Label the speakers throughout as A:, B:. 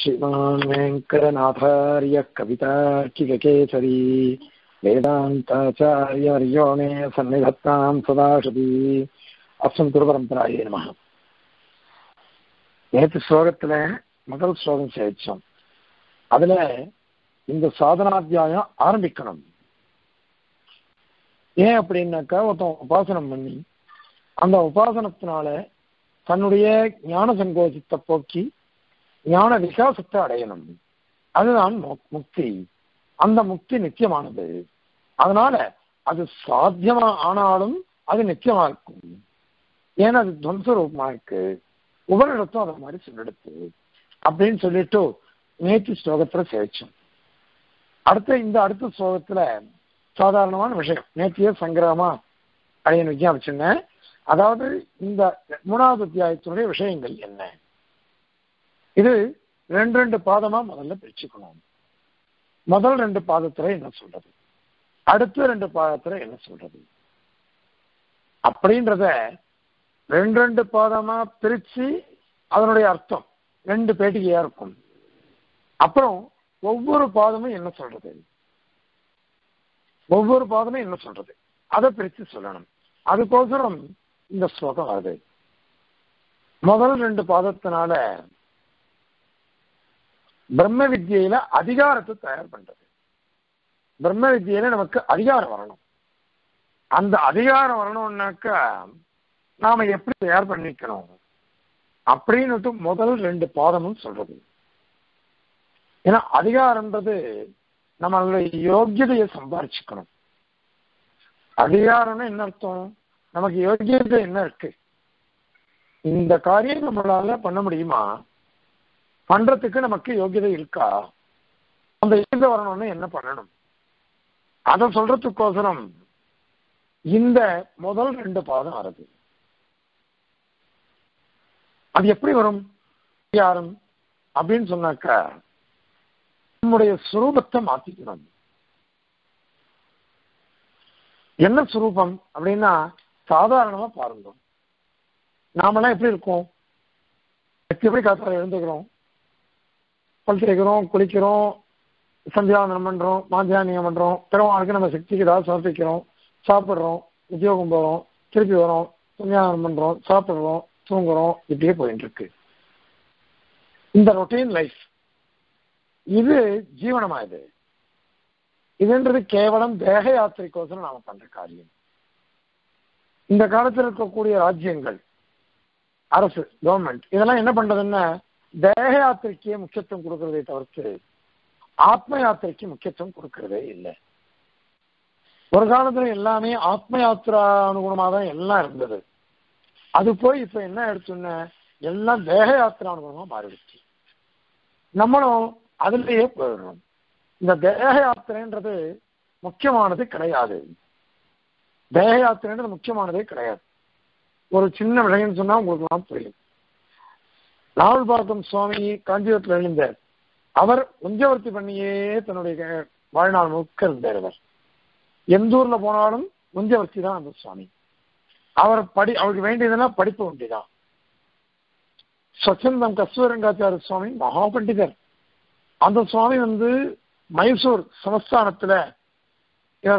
A: श्रीमान् वेङ्कटनाथार्यः कवितार्किककेसरी वेदान्ताचार्यवर्यो मे सन्निधत्तां सदाशती अस्मत् गुरुपरம்பராயே நமः. நேற்று ஸ்லோகத்துல முதல் ஸ்லோகம் சேவிச்சோம். அதுல இந்த சாதனாத்தியாயம் ஆரம்பிக்கணும். ஏன் அப்படின்னாக்கா ஒருத்தன் உபாசனம் பண்ணி அந்த உபாசனத்தினால தன்னுடைய ஞான சங்கோச்சத்தை போக்கி ஞான விகாசத்தை அடையணும். அதுதான் முக்தி. அந்த முக்தி நித்தியமானது. அதனால அது சாத்தியமா ஆனாலும் அது நித்தியமா இருக்கும். ஏன்னா அது துவம்சரூபமா இருக்கு. உபரிடத்தும் அதை மாதிரி சொல்லெடுத்து அப்படின்னு சொல்லிட்டு நேற்று ஸ்லோகத்துல சேவிச்சோம். அடுத்த ஸ்லோகத்துல சாதாரணமான விஷயம் நேற்றைய சங்கிரகமா அப்படின்னு விஞ்ஞாபிச்சுங்க. அதாவது இந்த 3வது அத்தியாயத்தினுடைய விஷயங்கள் என்ன, இது ரெண்டு பாதமா முதல்ல பிரிச்சுக்கணும். முதல் 2 பாதத்துல என்ன சொல்றது, அடுத்த 2 பாதத்துல என்ன சொல்றது அப்படின்றத 2 பாதமா பிரிச்சு அதனுடைய அர்த்தம் 2 பேட்டிகையா இருக்கும். அப்புறம் ஒவ்வொரு பாதமும் என்ன சொல்றது அதை பிரிச்சு சொல்லணும். அதுக்கோசரம் இந்த ஸ்லோகம் வருது. முதல் 2 பாதத்தினால பிரம்ம வித்யில அதிகாரத்தை தயார் பண்றது. பிரம்ம வித்யில நமக்கு அதிகாரம் வரணும். அந்த அதிகாரம் வரணும்னாக்கா நாம எப்படி தயார் பண்ணிக்கணும் அப்படின்னு முதல் 2 பாதமும் சொல்றது. ஏன்னா அதிகாரம்ன்றது நம்மளுடைய யோக்கியதையை சம்பாரிச்சுக்கணும். அதிகாரம்னு என்ன அர்த்தம், நமக்கு யோக்கியதை என்ன இருக்கு, இந்த காரியம் நம்மளால பண்ண முடியுமா, பண்றதுக்கு நமக்கு யோகியதை இருக்கா, அந்த யோகியதை வரணும்னு என்ன பண்ணணும், அதை சொல்றதுக்கோசரம் இந்த முதல் 2 பாதம் வருது. அது எப்படி வரும் யாரும் அப்படின்னு சொன்னாக்கா நம்முடைய சுரூபத்தை மாத்திக்கணும். என்ன சுரூபம் அப்படின்னா சாதாரணமா பாருங்க, நாமெல்லாம் எப்படி இருக்கோம், எப்படி காத்தால எழுந்துக்கிறோம், பல் தேய்க்கிறோம், குளிக்கிறோம், சந்தியாவந்தனம் பண்றோம், மாத்தியானியம் பண்றோம், பெருமாளுக்கு நம்ம சக்திக்கு ஏதாவது சமர்ப்பிக்கிறோம், சாப்பிட்றோம், உத்தியோகம் போறோம், திருப்பி வரோம், சந்தியாவந்தனம் பண்றோம், சாப்பிட்றோம், தூங்குறோம், இப்படியே போயிட்டு இருக்கு. இந்த ரொட்டீன் லைஃப் இது ஜீவனமா இதுன்றது கேவலம் தேக யாத்திரைக்கோசரம் நாம பண்ற காரியம். இந்த காலத்தில் இருக்கக்கூடிய ராஜ்யங்கள், அரசு, கவர்மெண்ட் இதெல்லாம் என்ன பண்றதுன்னா தேக யாத்திரைக்கே முக்கியத்துவம் கொடுக்கறதை தவிர்த்து ஆத்ம யாத்திரைக்கு முக்கியத்துவம் கொடுக்கறதே இல்லை. ஒரு காலத்துல எல்லாமே ஆத்ம யாத்திரா அனுகுணமா தான் எல்லாம் இருந்தது. அது போய் இப்ப என்ன எடுத்துன்னா எல்லாம் தேக யாத்திரா அனுகுணமா மாறிடுச்சு. நம்மளும் அதுலயே போயிடணும். இந்த தேக யாத்திரைன்றது முக்கியமானது கிடையாது. தேக யாத்திரைன்றது முக்கியமானதே கிடையாது. ஒரு சின்ன விஷயம் சொன்னா உங்களுக்கு எல்லாம் புரியும். நாவல்பாக்கம் சுவாமி காஞ்சிபுரத்தில் எழுந்தார். அவர் உஞ்சவர்த்தி பண்ணியே தன்னுடைய வாழ்நாள் முழுக்க இருந்தார். அவர் எந்த ஊர்ல போனாலும் உஞ்சவர்த்தி தான் அந்த சுவாமி. அவருக்கு வேண்டியதுன்னா படிப்பு வேண்டியதான். ஸ்வச்சந்தம் கஸ்தூரங்காச்சாரிய சுவாமி மகா பண்டிதர். அந்த சுவாமி மைசூர் சமஸ்தானத்துல இவர்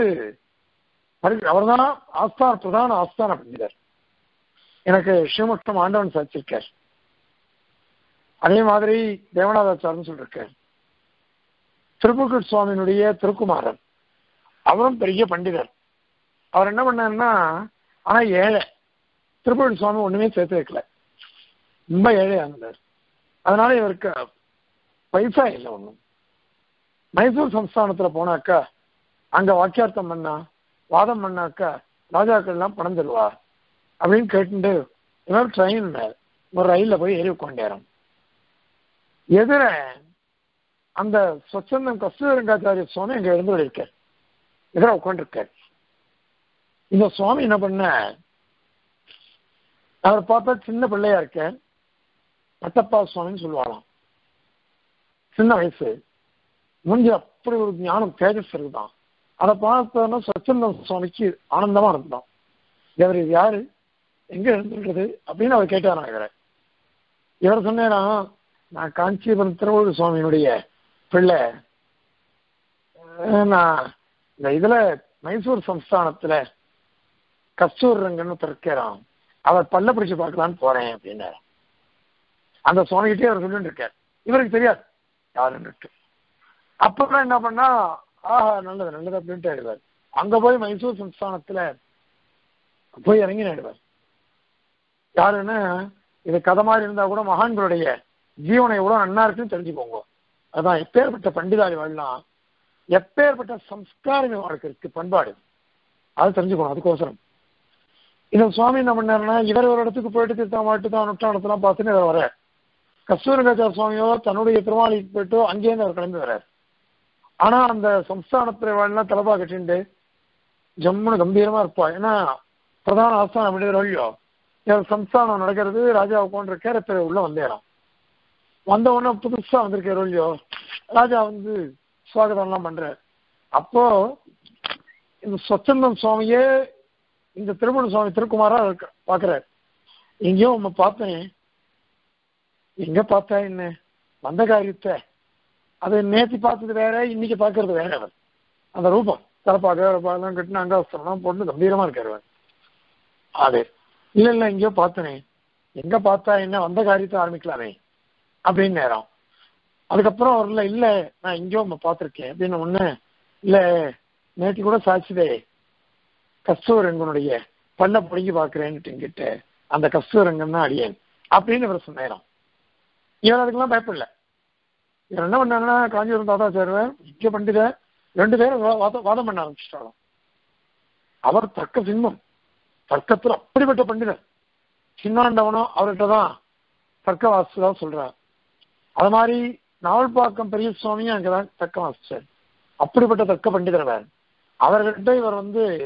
A: அவர் தான் பிரதான ஆஸ்தான பண்டிதர். எனக்கு ஸ்ரீமுஷ்டம் ஆண்டவன் சாச்சிருக்கார். அதே மாதிரி தேவநாதாச்சாரன்னு சொல்லிருக்கார். திருப்புகழ் சுவாமியினுடைய திருக்குமாரன், அவரும் பெரிய பண்டிதர். அவர் என்ன பண்ணாருன்னா, ஆனா ஏழை. திருப்புகழ் சுவாமி ஒண்ணுமே சேர்த்து வைக்கல, ரொம்ப ஏழையா இருந்தார். அதனால இவருக்கு பைசா இல்லை ஒண்ணும். மைசூர் சம்ஸ்தானத்துல போனாக்கா அங்க வாக்கியார்த்தம் பண்ணா, வாதம் பண்ணாக்கா ராஜாக்கள் எல்லாம் பணம் தருவா அப்படின்னு கேட்டு இவர் ட்ரெயின்ல ஒரு ரயில்ல போய் ஏறி உட்காண்டாரம். எதிர அந்த ஸ்வச்சந்தம் கஸ்தூரங்காச்சாரிய சுவாமி அங்க எழுந்து இருக்கார். எதிர உட்காந்துருக்கார். இந்த சுவாமி என்ன பண்ண, அவர் பார்த்தா சின்ன பிள்ளையா இருக்க, பட்டப்பா சுவாமின்னு சொல்லுவாராம். சின்ன வயசு, முடிஞ்ச அப்படி ஒரு ஞானம் தேஜஸ் இருக்குதான். அதை பார்த்தோன்னா ஸ்வச்சந்தம் சுவாமிக்கு ஆனந்தமா இருந்தான். இவர் யாரு, எங்க எழுந்துன்றது அப்படின்னு அவர் கேட்டாராம். இவர் சொன்னா, நான் காஞ்சிபுரம் திருவள்ளுவர் சுவாமியினுடைய பிள்ளை. நான் இந்த இதுல மைசூர் சம்ஸ்தானத்துல கஸ்தூர் ரங்கன்னு இருக்கிறான், அவர் பல்ல பிடிச்சு பார்க்கலான்னு போறேன் அப்படின்னாரு. அந்த சுவாமிகிட்டே அவர் சொல்லிட்டு இருக்கார், இவருக்கு தெரியாது யாருன்னுட்டு. அப்புறம் என்ன பண்ணா, ஆஹா நல்லது நல்லது அப்படின்ட்டு ஆயிடுவார். அங்க போய் மைசூர் சம்ஸ்தானத்துல போய் இறங்கி ஆயிடுவார். யாருன்னா, இது கதை மாதிரி இருந்தா கூட மகான்களுடைய ஜீவனை எவ்வளவு நன்னா இருக்குன்னு தெரிஞ்சுக்கோங்க. அதான் எப்பேற்பட்ட பண்டிதாரி வாழலாம், எப்பேற்பட்ட சம்ஸ்காரம் வாழ்க்கை இருக்கு, பண்பாடு, அது தெரிஞ்சுக்கணும். அதுக்கோசரம் இந்த சுவாமி என்ன பண்ணாருன்னா, இவர் ஒரு இடத்துக்கு போயிட்டு தீர்த்தம் மாட்டு தான் நுட்டானத்தெல்லாம் பார்த்துன்னு இவர் வர கஸ்தூரங்காச்சார சுவாமியோ தன்னுடைய திருமாலிக்கு போயிட்டோ அங்கேயிருந்து அவர் கிளம்பி வர்றார். ஆனா அந்த சம்ஸ்தானத்துல வாழ்லாம் தலைப்பா கட்டிண்டு ஜம்முன்னு கம்பீரமா இருப்பா. ஏன்னா பிரதான ஆஸ்தானம் அப்படிங்கிற வழியோ சம்ஸ்தானம் நடக்கிறது, ராஜா உட்காந்து கேரப்ப உள்ள வந்தேறான். வந்த உடனே புதுசா வந்திருக்கிற வழியோ ராஜா சுவாகதம் எல்லாம் பண்ற. அப்போ இந்த சொச்சந்தம் சுவாமியே இந்த திருமண சுவாமி திருக்குமாரா பாக்குறாரு. எங்கேயோ நம்ம பார்த்தேன், எங்க பார்த்தா என்ன வந்த காரியத்தை, அது நேற்று பார்த்தது வேற, இன்னைக்கு பாக்குறது வேற. அவர் அந்த ரூபம் தலைப்பாக்க கட்டின அங்கவஸ்திரம் போட்டு கம்பீரமா இருக்காரு. அது இல்ல இல்ல எங்கேயோ பார்த்தனே, எங்க பார்த்தா என்ன வந்த காரியத்தை ஆரம்பிக்கலாமே அப்படின்னு நேரம். அதுக்கப்புறம் வரல, இல்ல நான் எங்கேயோ பார்த்திருக்கேன் அப்படின்னு ஒண்ணு இல்ல, நேற்று கூட சாட்சிதே கஸ்தூரங்கனுடைய பல்ல பிடிங்கி பாக்குறேன்னு கிட்ட, அந்த கஸ்தூரங்கன் தான் அடியேன் அப்படின்னு இவர் சொன்னேன். இவர் அதுக்கெல்லாம் பயப்படல. இவர் என்ன பண்ணாங்கன்னா, காஞ்சிபுரம் தாத்தா சேருவார் முக்கிய பண்டித 2 பேரும் வாதம் பண்ண ஆரம்பிச்சிட்டாலும். அவர் தர்க்க சிம்மம், தர்க்கத்துல அப்படிப்பட்ட பண்டிதர். சின்னாண்டவனும் அவர்கிட்ட தான் தர்க்க வாசிதான் சொல்றார். அது மாதிரி நாவல்பாக்கம் பெரிய சுவாமியும் அங்கதான் தர்க்க வாசிச்சார். அப்படிப்பட்ட தர்க்க பண்டிதர் வேறு. அவர்கிட்ட இவர்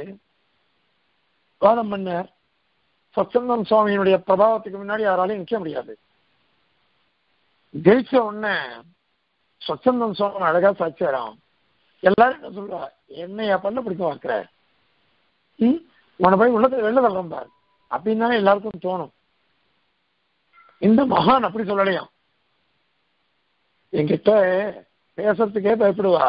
A: வாதம் பண்ணார். சச்சந்தம் சுவாமியினுடைய பிரபாவத்துக்கு முன்னாடி யாராலையும் நிற்க முடியாது. ஜெயிச்ச உடனே சச்சந்தம் சுவாமி அழகா சாட்சியாராம். எல்லாரும் என்ன சொல்றா, என்னையா பண்ண பிடிக்க பார்க்கிற, உன போய் வெளில தள்ளுறோம் பாரு அப்படின்னு தானே எல்லாருக்கும் தோணும். இந்த மகான் அப்படி சொல்லலையாம். என்கிட்ட பேசுறதுக்கே பயப்படுவா.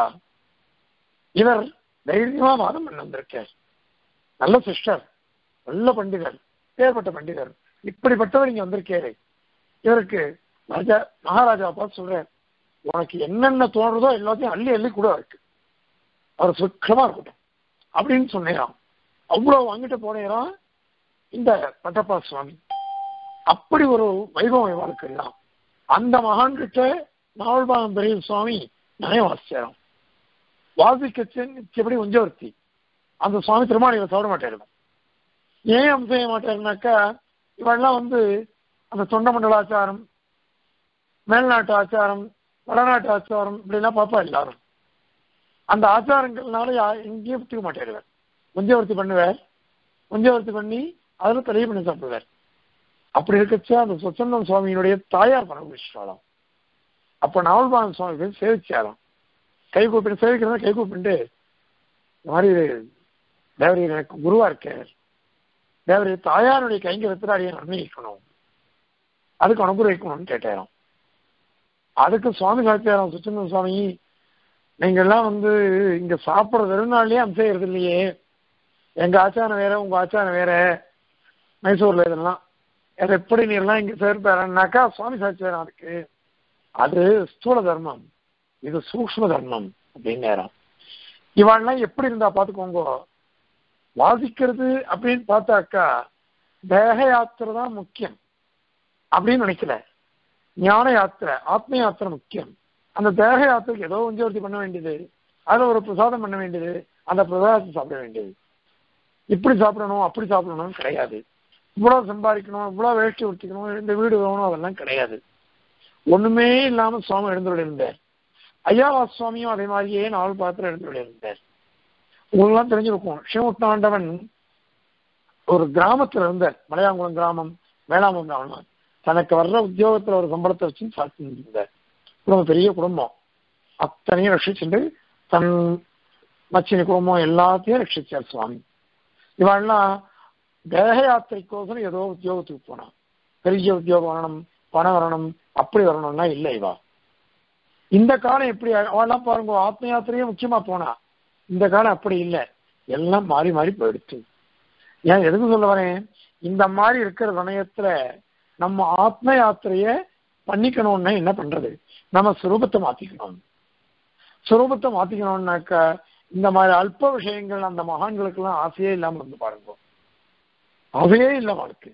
A: இவர் தைரியமா வாதம் பண்ண வந்திருக்கார். நல்ல சிஸ்டர், நல்ல பண்டிதர், பேர்பட்ட பண்டிதர், இப்படிப்பட்டவர் இங்க வந்திருக்காரு. இவருக்கு ராஜா மகாராஜா பார்த்து சொல்றார், உனக்கு என்னென்ன தோணுறதோ எல்லாத்தையும் அள்ளி அள்ளி கூட இருக்கு, அவர் சுத்தமா இருக்கட்டும் அப்படின்னு சொன்னேராம். அவ்வளவு வாங்கிட்டு போனேராம் இந்த பட்டப்பா சுவாமி. அப்படி ஒரு வைபவம் வாழ்க்கை எல்லாம். அந்த மகான் கிட்ட நாவல்பாகம் பெரிய சுவாமி நிறைய வாசிச்சாராம். வாசிக்கச்சபடி உஞ்சவர்த்தி அந்த சுவாமி திருமாலிகளை தவற மாட்டாரு. ஏன் செய்ய மாட்டாருனாக்கா, இவெல்லாம் அந்த தொண்ட மண்டலாச்சாரம், மேல்நாட்டு ஆச்சாரம், வடநாட்டு ஆச்சாரம் இப்படிலாம் பார்ப்பா எல்லாரும். அந்த ஆச்சாரங்கள்னால எங்கேயும் ஒத்துக்க மாட்டேருவார். உஞ்சவர்த்தி பண்ணுவார், உஞ்சவர்த்தி பண்ணி அதில் தலையை பண்ணி சாப்பிடுவார். அப்படி இருக்கச்சா அந்த சொச்சந்தம் சுவாமியினுடைய தாயார் பண்ண முடிச்சாலாம். அப்போ நாவல்பாகம் சுவாமி போய் சேவிச்சாராம். கை கூப்பிட்டு சேவிக்கிறதா கை கூப்பிட்டு, இந்த மாதிரி தேவரி எனக்கு குருவா இருக்கார், தேவரி தாயாருடைய கைங்கரத்தில் அடியை அனுமதிக்கணும், அதுக்கு அனுகிரகிக்கணும்னு கேட்டாராம். அதுக்கு சுவாமி சாட்சியாராம், சுச்சந்தம் சுவாமி நீங்க எல்லாம் இங்க சாப்பிட்ற வெறுநாள்லயே அம்சம் இல்லையே, எங்க ஆச்சாரம் வேற உங்க ஆச்சாரம் வேற, மைசூர்ல இதெல்லாம் அதை எப்படி நீர்லாம் இங்க சேர்ப்பாருன்னாக்கா சுவாமி சாட்சியாராம். அதுக்கு அது ஸ்தூல தர்மம், இது சூக்ஷ்ம தர்மம் அப்படின்னு நேரம். இவாள்லாம் எப்படி இருந்தா பாத்துக்கோங்க. வாசிக்கிறது அப்படின்னு பார்த்தாக்கா தேக யாத்திரை தான் முக்கியம் அப்படின்னு நினைக்கல, ஞான யாத்திரை ஆத்ம யாத்திரை முக்கியம். அந்த தேக யாத்திரைக்கு ஏதோ உஞ்சவர்த்தி பண்ண வேண்டியது, அதில் ஒரு பிரசாதம் பண்ண வேண்டியது, அந்த பிரசாதத்தை சாப்பிட வேண்டியது. இப்படி சாப்பிடணும் அப்படி சாப்பிடணும்னு கிடையாது. இவ்வளவு சம்பாதிக்கணும், இவ்வளவு வேஷ்டி உடுத்திக்கணும், இந்த வீடு வேணும், அதெல்லாம் கிடையாது. ஒண்ணுமே இல்லாம சுவாமி எழுந்துள்ள இருந்தார். ஐயாவா சுவாமியும் அதே மாதிரியே நாவல் பாத்திரம் எழுந்துள்ள இருந்தார். உங்களுக்குலாம் தெரிஞ்சிருக்கும், ஸ்ரீமுத்தாண்டவன் ஒரு கிராமத்துல இருந்தார், மலையாங்குளம் கிராமம், வேளாண்மை கிராமம். தனக்கு வர்ற உத்தியோகத்துல ஒரு சம்பளத்தை வச்சு சாட்சி இருந்தார். குடும்பம் பெரிய குடும்பம், அத்தனையும் ரட்சிச்சுட்டு தன் மச்சினி குடும்பம் எல்லாத்தையும் ரட்சிச்சார் சுவாமி. இவெல்லாம் தேக யாத்திரைக்கோசரம் ஏதோ உத்தியோகத்துக்கு போனான். பெரிய உத்தியோகம் வரணும், பணம் வரணும், அப்படி வரணும்னா இல்லை இவா. இந்த காலம் எப்படி அவெல்லாம் பாருங்க, ஆத்ம யாத்திரையே முக்கியமா போனா. இந்த காலம் அப்படி இல்லை, எல்லாம் மாறி மாறி போயிடுச்சு. ஏன் எதுக்கு சொல்ல வரேன், இந்த மாதிரி இருக்கிற சமயத்துல நம்ம ஆத்ம யாத்திரைய பண்ணிக்கணும்னா என்ன பண்றது, நம்ம சுரூபத்தை மாத்திக்கணும். சுரூபத்தை மாத்திக்கணும்னாக்கா இந்த மாதிரி அல்ப விஷயங்கள் அந்த மகான்களுக்கு எல்லாம் ஆசையே இல்லாம வந்து பாருங்க, ஆசையே இல்லை வாழ்க்கை.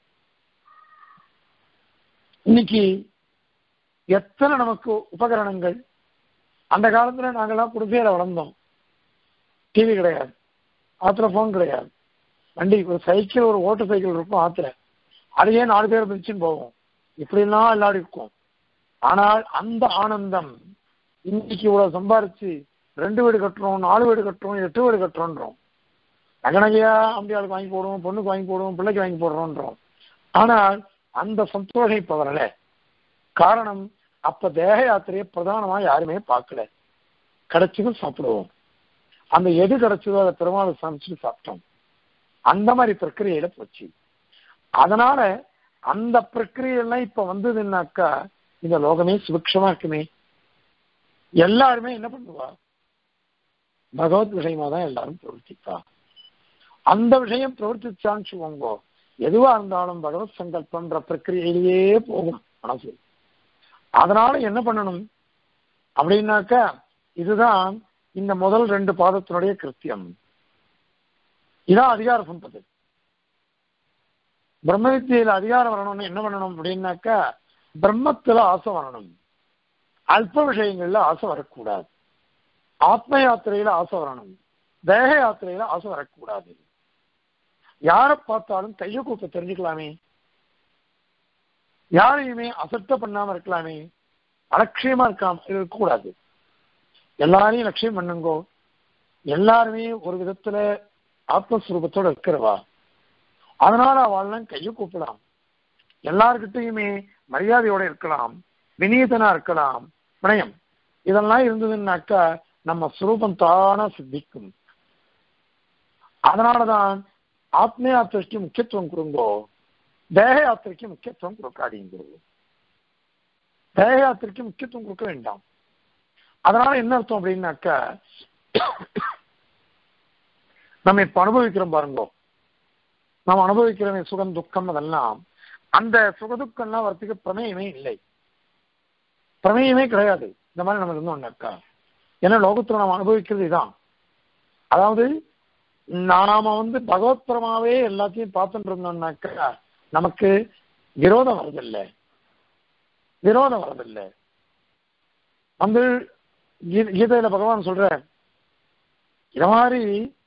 A: இன்னைக்கு எத்தனை நமக்கு உபகரணங்கள். அந்த காலத்துல நாங்கெல்லாம் குடிசையில வளர்ந்தோம், டிவி கிடையாது, ஆத்துல போன் கிடையாது, வண்டி ஒரு சைக்கிள், ஒரு ஓட்டர் சைக்கிள் இருக்கும் ஆத்துல, அதையே 4 பேர் பிரிச்சுன்னு போவோம், இப்படிலாம் விளையாடி இருக்கும். ஆனால் அந்த ஆனந்தம் இன்னைக்கு இவ்வளவு சம்பாரிச்சு 2 வீடு கட்டுறோம், 4 வீடு கட்டுறோம், 8 வீடு கட்டுறோன்றோம், நகநகையா அம்பியாளுக்கு வாங்கி போடுவோம், பொண்ணுக்கு வாங்கி போடுவோம், பிள்ளைக்கு வாங்கி போடுறோன்றோம். ஆனால் அந்த சந்தோஷம் இப்ப வரல. காரணம், அப்ப தேக யாத்திரையை பிரதானமா யாருமே பார்க்கல. கிடைச்சதும் சாப்பிடுவோம், அந்த எது கிடைச்சதோ அதை பெருமாள் சமைச்சு சாப்பிட்டோம். அந்த மாதிரி பிரக்கிரியில போச்சு. அதனால அந்த பிரக்கிரியெல்லாம் இப்ப வந்ததுன்னாக்கா இந்த லோகமே சுபிக்ஷமா இருக்குமே. எல்லாருமே என்ன பண்ணுவா, பகவத் விஷயமா தான் எல்லாரும் பிரவர்த்திப்பா. அந்த விஷயம் பிரவர்த்திச்சான்னு சொல்லுவாங்க, எதுவா இருந்தாலும் பகவத் சங்கல்பன்ற பிரக்கிரியிலேயே போகும் மனசு. அதனால என்ன பண்ணணும் அப்படின்னாக்கா, இதுதான் இந்த முதல் 2 பாதத்தினுடைய கிருத்தியம். இதான் அதிகார சம்பத்து. பிரம்ம வித்தியில அதிகாரம் வரணும்னு என்ன பண்ணணும் அப்படின்னாக்கா, பிரம்மத்துல ஆசை வரணும், அல்ப விஷயங்கள்ல ஆசை வரக்கூடாது. ஆத்ம யாத்திரையில ஆசை வரணும், தேக யாத்திரையில ஆசை வரக்கூடாது. யாரை பார்த்தாலும் கைய கூப்ப தெரிஞ்சுக்கலாமே, யாரையுமே அசட்ட பண்ணாம இருக்கலாமே, அலட்சியமா இருக்கக்கூடாது. எல்லாரையும் லட்சியம் பண்ணுங்கோ. எல்லாருமே ஒரு விதத்துல ஆத்மஸ்வரூபத்தோட இருக்கிறவா, அதனால அவள்லாம் கைய கூப்பிடலாம். எல்லார்கிட்டையுமே மரியாதையோட இருக்கலாம், விநீதனா இருக்கலாம், வினயம் இதெல்லாம் இருந்ததுன்னாக்கா நம்ம சுரூபம் தானா சித்திக்கும். அதனாலதான் ஆத்ம யாத்திரைக்கு முக்கியத்துவம் கொடுங்கோ, தேக யாத்திரைக்கு முக்கியத்துவம் கொடுக்காதீங்க. தேக யாத்திரைக்கு முக்கியத்துவம் கொடுக்க வேண்டாம். அதனால என்ன அர்த்தம் அப்படின்னாக்கா, நம்ம இப்ப அனுபவிக்கிறோம் பாருங்கோ, நாம் அனுபவிக்கிற சுகம் துக்கம் அதெல்லாம், அந்த சுகதுக்கம்லாம் வரத்துக்கு பிரமேயமே இல்லை, பிரமேயமே கிடையாது. இந்த மாதிரி நம்ம இருந்தோம்னாக்கா, ஏன்னா லோகத்துல நாம் அனுபவிக்கிறது இதான். அதாவது நாம பகவத்பரமாவே எல்லாத்தையும் பார்த்துட்டு இருந்தோம்னாக்கா நமக்கு விரோதம் வரதில்லை, விரோதம் வரதில்லை. கீதையில பகவான் சொல்ற இத மாதிரி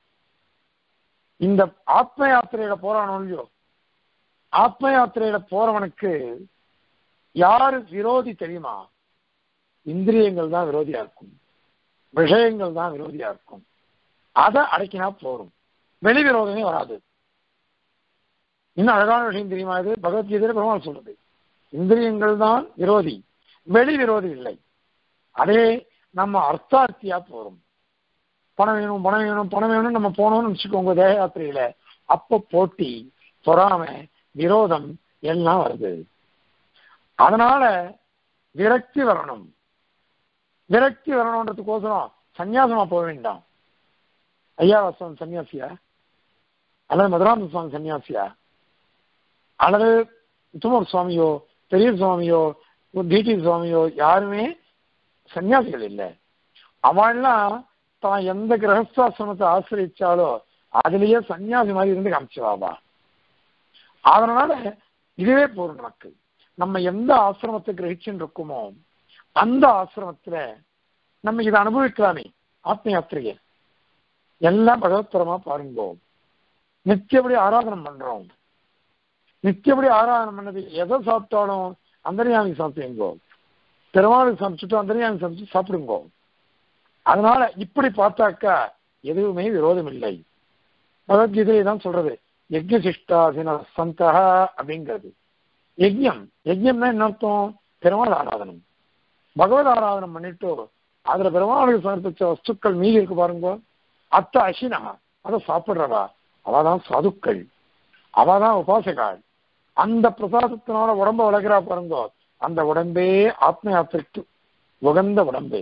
A: இந்த ஆத்ம யாத்திரையில போறானோ இல்லையோ, ஆத்ம யாத்திரையில போறவனுக்கு யாரு விரோதி தெரியுமா? இந்திரியங்கள் தான் விரோதியா இருக்கும், விஷயங்கள் தான் விரோதியா இருக்கும். அதை அடக்கினா போரும், வெளி விரோதமே வராது. இன்னும் அழகான விஷயம் தெரியுமா? இது பகவத்கீதையில பெருமாள் சொல்றது, இந்திரியங்கள் தான் விரோதி, வெளி விரோதி இல்லை. அதே நம்ம அர்த்தார்த்தியா போறோம், பணம் வேணும் பணம் வேணும் பணம் வேணும் நம்ம போனோம்னு வச்சுக்கோங்க தேக யாத்திரையில, அப்ப போட்டி பொறாமை விரோதம் எல்லாம் வருது. அதனால விரக்தி வரணும். விரக்தி வரணுன்றதுக்கோசரம் சன்னியாசமா போக வேண்டாம். ஐயாவாசம் சன்னியாசியா அல்லது மதுராந்த சுவாமி சன்னியாசியா அல்லது உத்தமர் சுவாமியோ பெரிய சுவாமியோ டிடி சுவாமியோ யாருமே சன்னியாசிகள் இல்லை. அவள்லாம் தான் எந்த கிரகஸ்தாசிரமத்தை ஆசிரிச்சாலோ அதுலயே சன்னியாசி மாதிரி இருந்து காமிச்சுவாவா. அதனால இதுவே போரும் நமக்கு. நம்ம எந்த ஆசிரமத்தை கிரகிச்சுன்னு இருக்குமோ அந்த ஆசிரமத்துல நம்ம இதை அனுபவிக்கலாமே. ஆத்ம யாத்திரையை எல்லாம் பகவத்பரமா பாருங்கோ. நித்தியபடி ஆராதனம் பண்றோம், நித்தியபடி ஆராதனம் பண்ணது எதை சாப்பிட்டாலும் அந்தர்யாமி சாப்பிடுங்கோ, பெருமாளுக்கு சமைச்சுட்டு அந்தர்யாமி சமைச்சு சாப்பிடுங்கோ. அதனால இப்படி பார்த்தாக்கா எதுவுமே விரோதம் இல்லை. பகவத்கீதையை தான் சொல்றது, யஜ்ஞ சிஷ்டாசின சந்தா அப்படிங்கிறது. யஜ்யம், யஜ்யம்னா என்ன அர்த்தம்? பெருமாள் ஆராதனம். பகவத் ஆராதனம் பண்ணிட்டு அதுல பெருமாளுக்கு சமர்ப்பிச்ச வஸ்துக்கள் மீதி இருக்கு பாருங்க, அத்த அசினா அதை சாப்பிடுறவா அவதான் சாதுக்கள், அவதான் உபாசகாள். அந்த பிரசாதத்தினால உடம்ப வளர்க்கிறா பாருங்க, அந்த உடம்பே ஆத்ம யாத்திரைக்கு உகந்த உடம்பு.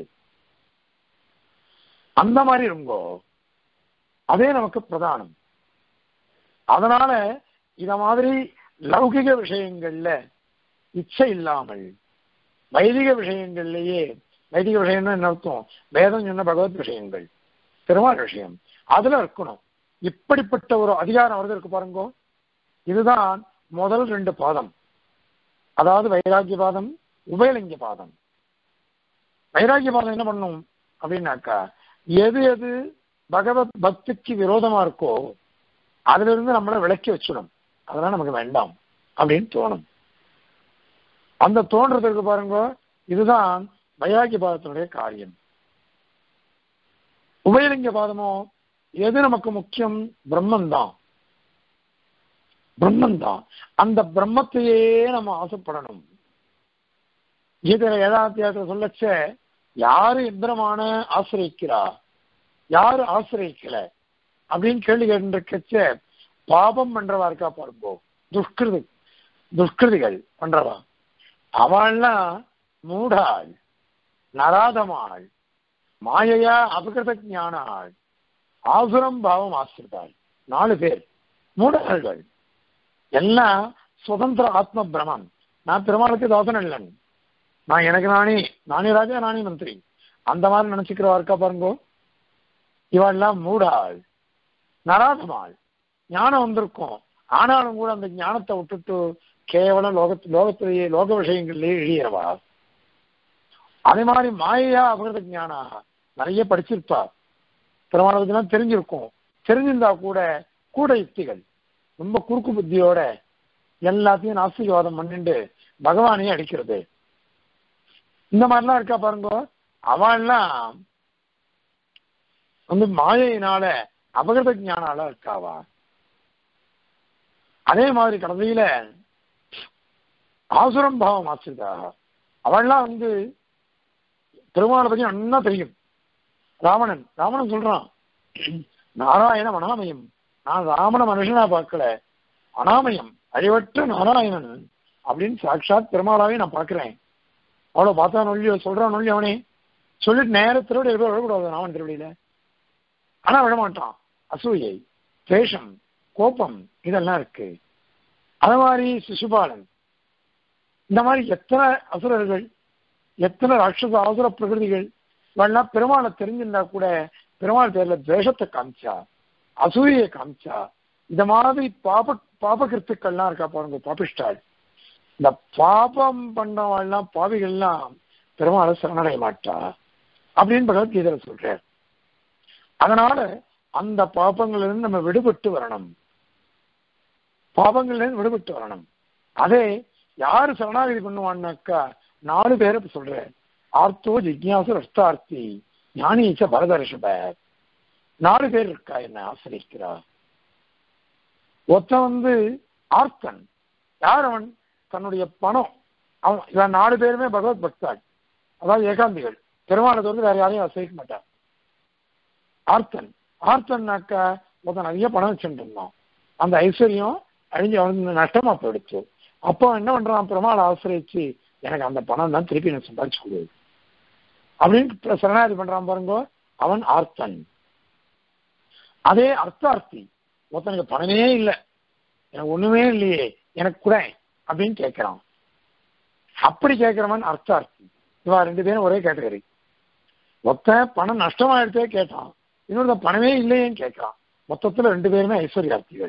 A: அந்த மாதிரி இருங்கோ, அதே நமக்கு பிரதானம். அதனால இத மாதிரி லௌகிக விஷயங்கள்ல இச்சை இல்லாமல் வைதிக விஷயங்கள்லயே, வைதிக விஷயம்னா என்ன அர்த்தம்? வேதம் சொன்ன பகவத் விஷயங்கள், பெருமாள் விஷயம், அதுல இருக்கணும். இப்படிப்பட்ட ஒரு அதிகாரம் வருது இருக்கு பாருங்க. இதுதான் முதல் 2 பாதம், அதாவது வைராக்கிய பாதம், உபயலிங்க பாதம். வைராக்கிய பாதம் என்ன பண்ணும் அப்படின்னாக்கா, எது எது பகவத் பக்திக்கு விரோதமா இருக்கோ அதுல இருந்து நம்மளை விலக்கி வச்சிடும். அதெல்லாம் நமக்கு வேண்டாம் அப்படின்னு தோணும். அந்த தோன்றதுக்கு பாருங்க, இதுதான் வைராக்கிய பாதத்தினுடைய காரியம். உபயலிங்க பாதமோ எது நமக்கு முக்கியம்? பிரம்மந்தான், பிரம்மந்தான். அந்த பிரம்மத்தையே நம்ம ஆசைப்படணும். இதுல யதார்த்தத்தை சொல்லச்ச, யாரு இந்திரமான ஆசிரியிக்கிறா, யாரு ஆசிரியிக்கல அப்படின்னு கேள்வி கேட்டுருக்கச்ச, பாபம் பண்றவா இருக்கா பாருங்கோ, துஷ்கிருதிகள் பண்றவா, அவள்லாம் மூடாள், நராதமாள், மாயையா அபகிருத ஞானாள், ஆசுரம் பாவம் ஆசிரித்தாள். 4 பேர் மூடாள்கள். எல்லாம் சுதந்திர ஆத்ம பிரமம். நான் பெருமாளுக்கு தாசன் இல்லன், நான் எனக்கு நானே ராஜா, நானே மந்திரி, அந்த மாதிரி நினைச்சுக்கிறவா இருக்கா பாருங்கோ, இவெல்லாம் மூடாள், நராதமாள். ஞானம் வந்திருக்கும், ஆனாலும் கூட அந்த ஞானத்தை விட்டுட்டு கேவலம் லோகத்திலேயே லோக விஷயங்கள்லேயே இழியவா. அதே மாதிரி மாயையா அபகிருத ஞானா, நிறைய படிச்சிருப்பா, பெருமாளுக்குலாம் தெரிஞ்சிருக்கும், தெரிஞ்சிருந்தா கூட கூட யுக்திகள், ரொம்ப குறுக்கு புத்தியோட எல்லாத்தையும் நாஸ்திகவாதம் பண்ணிட்டு பகவானையே அடிக்கிறது, இந்த மாதிரிலாம் இருக்கா பாருங்க. அவெல்லாம் வந்து மாயையினால அபகிருத ஞானால இருக்காவா. அதே மாதிரி கடைசியில ஆசுரம் பாவம் ஆசிரிதாக, அவள்லாம் வந்து பெருமாளை பத்தி நல்லா தெரியும். ராவணன் சொல்றான், நாராயண அனாமயம், நான் ராமன மனுஷனா பார்க்கல, அனாமயம் அழிவற்ற நாராயணன் அப்படின்னு சாட்சாத் பெருமாளாவே நான் பார்க்கிறேன். அவ்வளவு பார்த்தா நொல்லி சொல்றான், நொல்லி அவனே சொல்லிட்டு நேரத்தோட எவ்வளவு விழக்கூடாது ராமன் திருவடியில. ஆனா விழமாட்டான். அசூயை, துவேஷம், கோபம் இதெல்லாம் இருக்கு. அது மாதிரி சிசுபாலன், இந்த மாதிரி எத்தனை அசுரர்கள், எத்தனை ராட்சச அசுர பிரகிருதிகள், இவெல்லாம் பெருமாளை தெரிஞ்சிருந்தா கூட பெருமாள் பேர்ல துவேஷத்தை காமிச்சா, அசூயை காமிச்சா, இந்த மாதிரி பாபகிருத்துக்கள்லாம் இருக்கா பாருங்க, பாபிஷ்டாள். இந்த பாபம் பண்ணவாள்லாம் பாவிகள்லாம் பெருமாளை சரணடைய மாட்டா அப்படின்னு பகவத்கீதையில சொல்றார். அதனால அந்த பாபங்கள்ல இருந்து நம்ம விடுபட்டு வரணும், பாபங்கள்ல இருந்து விடுபட்டு வரணும். அதே யாரு சரணாகதி பண்ணுவான்னாக்கா 4 பேரை சொல்ற, ஆர்த்தோ ஜிக்யாசு ரஷ்டார்த்தி ஞானீச்ச பரதர்ஷப. 4 பேர் இருக்கா என்ன ஆசிரிக்கிறா. ஒருத்தன் வந்து ஆர்த்தன், யார் அவன்? தன்னுடைய பணம், அவன் இவன் 4 பேருமே பகவத் பக்தாள், அதாவது ஏகாந்திகள், பெருமாளை வந்து வேற யாரையும் ஆசிரிக்க மாட்டான். ஆர்த்தன்னாக்கா ஒருத்தன் நிறைய பணம் வச்சுட்டு இருந்தான், அந்த ஐஸ்வர்யம் அழிஞ்சு அவனுக்கு நஷ்டமா போயிடுச்சு. அப்போ என்ன பண்றான், பெருமாளை ஆசிரியிச்சு எனக்கு அந்த பணம் தான் திருப்பி எனக்கு சம்பாதிச்சு கொடு அப்படின்னு சரணாகதி பண்றான் பாருங்க, அவன் ஆர்த்தன். அதே அர்த்தார்த்தி, ஒருத்தனுக்கு பணமே இல்லை, எனக்கு ஒண்ணுமே இல்லையே, எனக்கு கூட அப்படின்னு கேட்கிறான். அப்படி கேட்கிறவன் அர்த்தார்த்தி. இவா 2 பேரும் ஒரே கேட்டகரி. மொத்தம் பணம் நஷ்டமாயிடுத்தே கேட்டான், இன்னொரு பணமே இல்லையேன்னு கேட்கிறான். மொத்தத்துல 2 பேருமே ஐஸ்வர்யார்த்திகள்.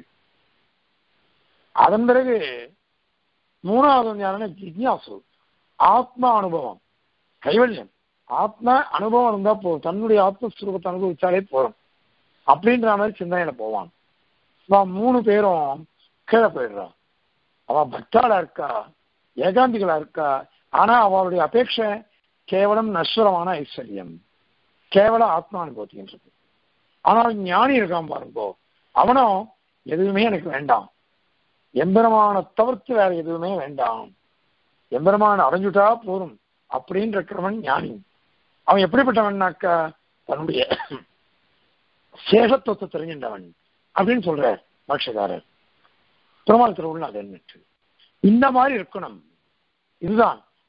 A: அதன் பிறகு 3வது யாருன்னா ஜிக்யாசு, ஆத்மா அனுபவம், கைவல்யம், ஆத்ம அனுபவம் இருந்தா போதும், தன்னுடைய ஆத்மஸ்வரூபத்தை அனுபவிச்சாலே போதும் அப்படின்ற மாதிரி சிந்தனையில போவான். 3 பேரும் கீழே போயிடுறான். அவ பக்தாளா இருக்கா, ஏகாந்திகளா இருக்கா, ஆனா அவளுடைய அபேட்சை கேவலம் நஸ்வரமான ஐஸ்வர்யம், கேவல ஆத்மானுபவத்தின்றது. ஆனால் ஞானி இருக்கான் பாருங்கோ, அவனும் எதுவுமே எனக்கு வேண்டாம், எம்பெருமான தவிர்த்து வேற எதுவுமே வேண்டாம், எம்பெருமான அடைஞ்சுட்டா போதும் அப்படின்னு இருக்கிறவன் ஞானி. அவன் எப்படிப்பட்டவன்னாக்கா தன்னுடைய சேஷத்துவத்தை தெரிஞ்சின்றவன் அப்படின்னு சொல்ற பாஷ்யக்காரர். பெருமாள் திருவுள்ள அது என்னட்டு இந்த மாதிரி இருக்கணும். இதுதான்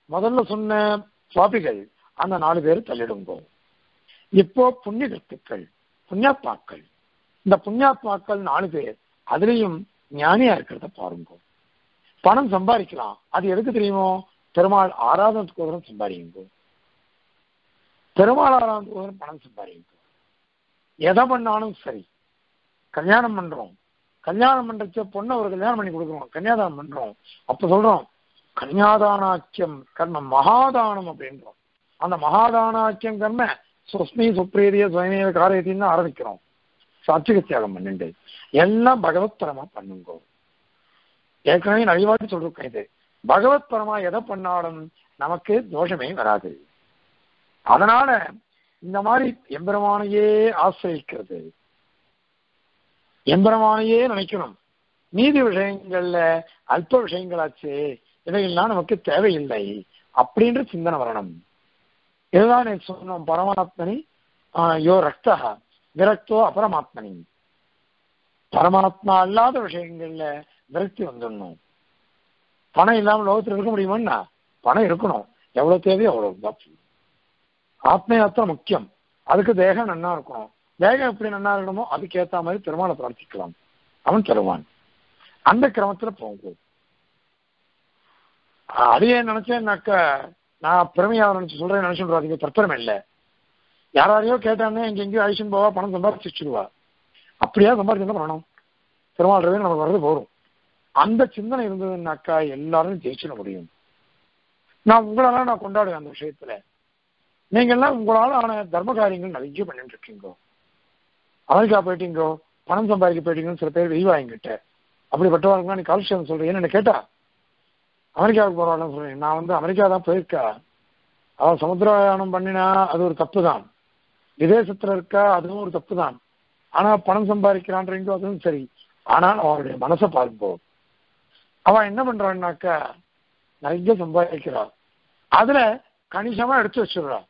A: முதல்ல சொன்ன சுவாபிகள் அந்த 4 பேர் தள்ளிடுங்கோ. இப்போ புண்ணிய கத்துக்கள், புண்ணியாத்மாக்கள், இந்த புண்ணியாத்மாக்கள் 4 பேர் அதுலயும் ஞானியா இருக்கிறத பாருங்க. பணம் சம்பாதிக்கலாம், அது எதுக்கு தெரியுமோ? பெருமாள் ஆராதனத்துக்கு சம்பாதிங்க. பெருமாள் ஆராதனத்துக்கு பணம் சம்பாதிங்க. எதை பண்ணாலும் சரி, கல்யாணம் பண்றோம், கல்யாணம் பண்றச்ச பொண்ணை ஒரு கல்யாணம் பண்ணி கொடுக்குறோம், கன்னியாதானம் பண்றோம், அப்ப சொல்றோம் கன்யாதானாக்கியம் கர்ம மகாதானம் அப்படின்றோம். அந்த மகாதானாக்கியம் கர்ம சுஸ்மி சுப்ரீதிய சுயமேவ காரியத்தின்னு ஆரம்பிக்கிறோம். சாத்விக தியாகம் பண்ணிட்டு எல்லாம் பகவத் பரமா பண்ணுங்க. ஏற்கனவே நிறைவாட்டி சொல்லிருக்கேன், இது பகவத் பரமா எதை பண்ணாலும் நமக்கு தோஷமே வராது. அதனால இந்த மாதிரி எம்பெருமானையே ஆசிரியிக்கிறது, எம்பெருமானையே நினைக்கணும். நீதி விஷயங்கள்ல அல்ப விஷயங்களாச்சு, இவைகள்லாம் நமக்கு தேவையில்லை அப்படின்ற சிந்தனை வரணும். இதுதான் சொன்னோம், பரமாத்மனி யோ ரக்தா விரக்தோ அபரமாத்மனி. பரமாத்மா அல்லாத விஷயங்கள்ல விரக்தி வந்துடணும். பணம் இல்லாம லோகத்தில் இருக்க முடியுமான்னா பணம் இருக்கணும், எவ்வளவு தேவையோ அவ்வளவு. ஆத்ம யாத்திரை முக்கியம். அதுக்கு தேகம் நன்னா இருக்கணும். தேகம் எப்படி நன்னா இருக்கணுமோ அதுக்கேற்ற மாதிரி பெருமாளை பிரார்த்திக்கலாம், அவன் தருவான். அந்த கிரமத்துல போகும். அதையே நினைச்சேன்னாக்க நான் பெருமையாக நினைச்சு சொல்றேன், நினைச்சுட்டு அதுக்கு தற்பரமே இல்லை. யாரையோ கேட்டானே இங்க எங்கேயும் அழிச்சுன்னு போவா, பணம் சம்பாதிச்சுடுவா. அப்படியா சம்பாதிச்சு பண்ணணும், பெருமாள் ரவே நமக்கு வர்றது போகும். அந்த சிந்தனை இருந்ததுன்னாக்கா எல்லாரும் ஜெயிச்சிட முடியும். நான் உங்களெல்லாம் நான் கொண்டாடுவேன் அந்த விஷயத்துல. நீங்க எல்லாம் உங்களால ஆன தர்ம காரியங்கள் நிறைய பண்ணிட்டு இருக்கீங்கோ. அமெரிக்கா போயிட்டீங்கோ, பணம் சம்பாதிக்க போயிட்டீங்கன்னு சில பேர் வெய்வாங்கிட்ட. அப்படிப்பட்டவர்களுக்கு நீ கால்ஷியம் சொல்றேன் என்ன கேட்டா, அமெரிக்காவுக்கு போறான்னு சொல்றேன். நான் அமெரிக்கா தான் போயிருக்கா, அவன் சமுத்திரயானம் பண்ணினா அது ஒரு தப்பு தான், விதேசத்துல இருக்கா அதுவும் ஒரு தப்பு தான். ஆனா பணம் சம்பாதிக்கிறான்றீங்க அதுவும் சரி. ஆனால் அவனுடைய மனசை பார்ப்போம். அவன் என்ன பண்றான்னாக்கா நிறைய சம்பாதிக்கிறா, அதுல கணிசமா எடுத்து வச்சிடுறா.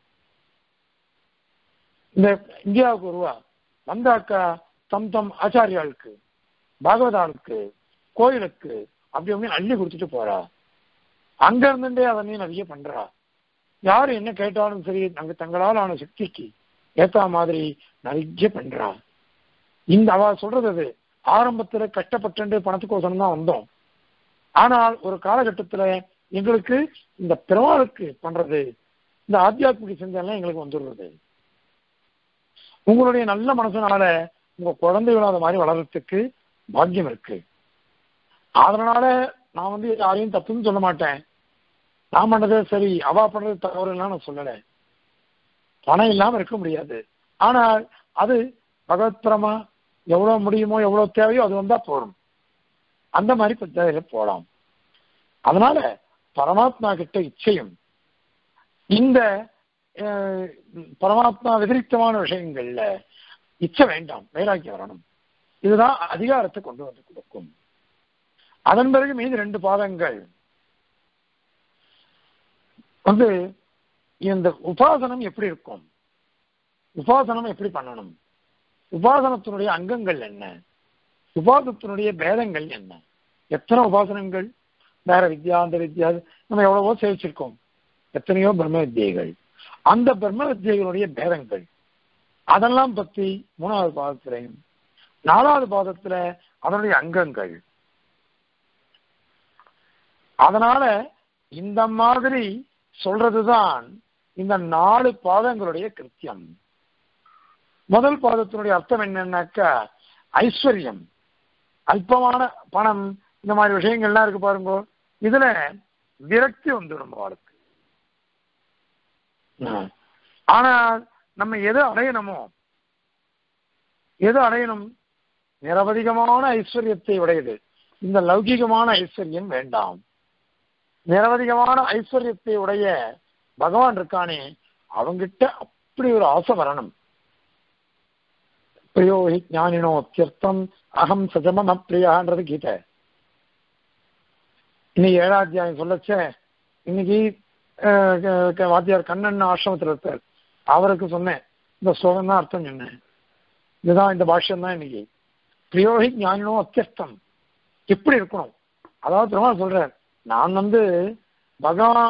A: இந்த இந்தியாவுக்கு வருவா வந்தாக்கா தம் ஆச்சாரியாளுக்கு, பாகவதாளுக்கு, கோயிலுக்கு அப்படி அப்படி அள்ளி கொடுத்துட்டு போறா. அங்க இருந்துட்டே அதனையும் நிறைய பண்றா. யாரு என்ன கேட்டாலும் சரி, அங்க தங்களால் ஆன சக்திக்கு ஏத்த மாதிரி நிறைய பண்றா. இந்த அவ சொல்றது அது ஆரம்பத்துல கஷ்டப்பட்டு பணத்துக்கோசரம் தான் வந்தோம். ஆனால் ஒரு காலகட்டத்துல எங்களுக்கு இந்த பெருமாளுக்கு பண்றது, இந்த ஆத்தியாத்மிக சிந்தனை எங்களுக்கு வந்துடுறது. உங்களுடைய நல்ல மனசனால உங்க குழந்தைகள் அந்த மாதிரி வளர்றதுக்கு பாக்கியம் இருக்கு. அதனால நான் யாரையும் தப்புன்னு சொல்ல மாட்டேன். நான் பண்றதே சரி, அவா பண்றது தவறுலாம் நான் சொல்லலை. பணம் இல்லாம இருக்க முடியாது. ஆனால் அது பகவத்பரமா எவ்வளவு முடியுமோ எவ்வளவு தேவையோ அது வந்தா போறோம். அந்த மாதிரி பத்தியில போலாம். அதனால பரமாத்மா கிட்ட இச்சையும் இந்த பரமாத்மா விதிரிக்தமான விஷயங்கள்ல இச்சை வேண்டாம், வைராக்கியம் வரணும். இதுதான் அதிகாரத்தை கொண்டு வந்து கொடுக்கும். அதன் பிறகு மீது 2 பாதங்கள் இந்த உபாசனம் எப்படி இருக்கும், உபாசனம் எப்படி பண்ணணும், உபாசனத்தினுடைய அங்கங்கள் என்ன, உபாசனத்தினுடைய பேதங்கள் என்ன, எத்தனை உபாசனங்கள், வேற வித்யா அந்த வித்யா நம்ம எவ்வளவோ சேவிச்சிருக்கோம், எத்தனையோ பிரம்ம வித்தியைகள், அந்த பிரம்ம வித்தியைகளுடைய பேதங்கள் அதெல்லாம் பத்தி 3வது பாதத்திலையும் 4வது பாதத்துல அதனுடைய அங்கங்கள். அதனால இந்த மாதிரி சொல்றதுதான் இந்த 4 பாதங்களுடைய கிருத்தியம். முதல் பாதத்தினுடைய அர்த்தம் என்னன்னாக்கா ஐஸ்வர்யம், அல்பமான பணம், இந்த மாதிரி விஷயங்கள்லாம் இருக்கு பாருங்க, இதுல விரக்தி வந்துடும் அவளுக்கு. ஆனா நம்ம எது அடையணுமோ, எது அடையணும், நிரவதிகமான ஐஸ்வர்யத்தை உடையது. இந்த லௌகிகமான ஐஸ்வர்யம் வேண்டாம். நிரவதிகமான ஐஸ்வர்யத்தை உடைய பகவான் இருக்கானே அவங்கிட்ட அப்படி ஒரு ஆசை வரணும். பிரியோஹி ஞானினோ அத்தியர்த்தம் அகம் சஜமம் அப்பிரியான்றது கீதை. இன்னைக்கு 7வது அத்தியாயம் சொல்லச்ச, இன்னைக்கு வாத்தியார் கண்ணன் ஆசிரமத்தில் இருப்பார், அவருக்கு சொன்னேன் இந்த ஸ்லோகம் தான் அர்த்தம் சொன்னேன். இதுதான் இந்த பாஷ்யம் தான் இன்னைக்கு. பிரியோஹி ஞானினோ அத்தியர்த்தம் எப்படி இருக்கணும். அதாவது பெருமாள் சொல்றார், நான் பகவான்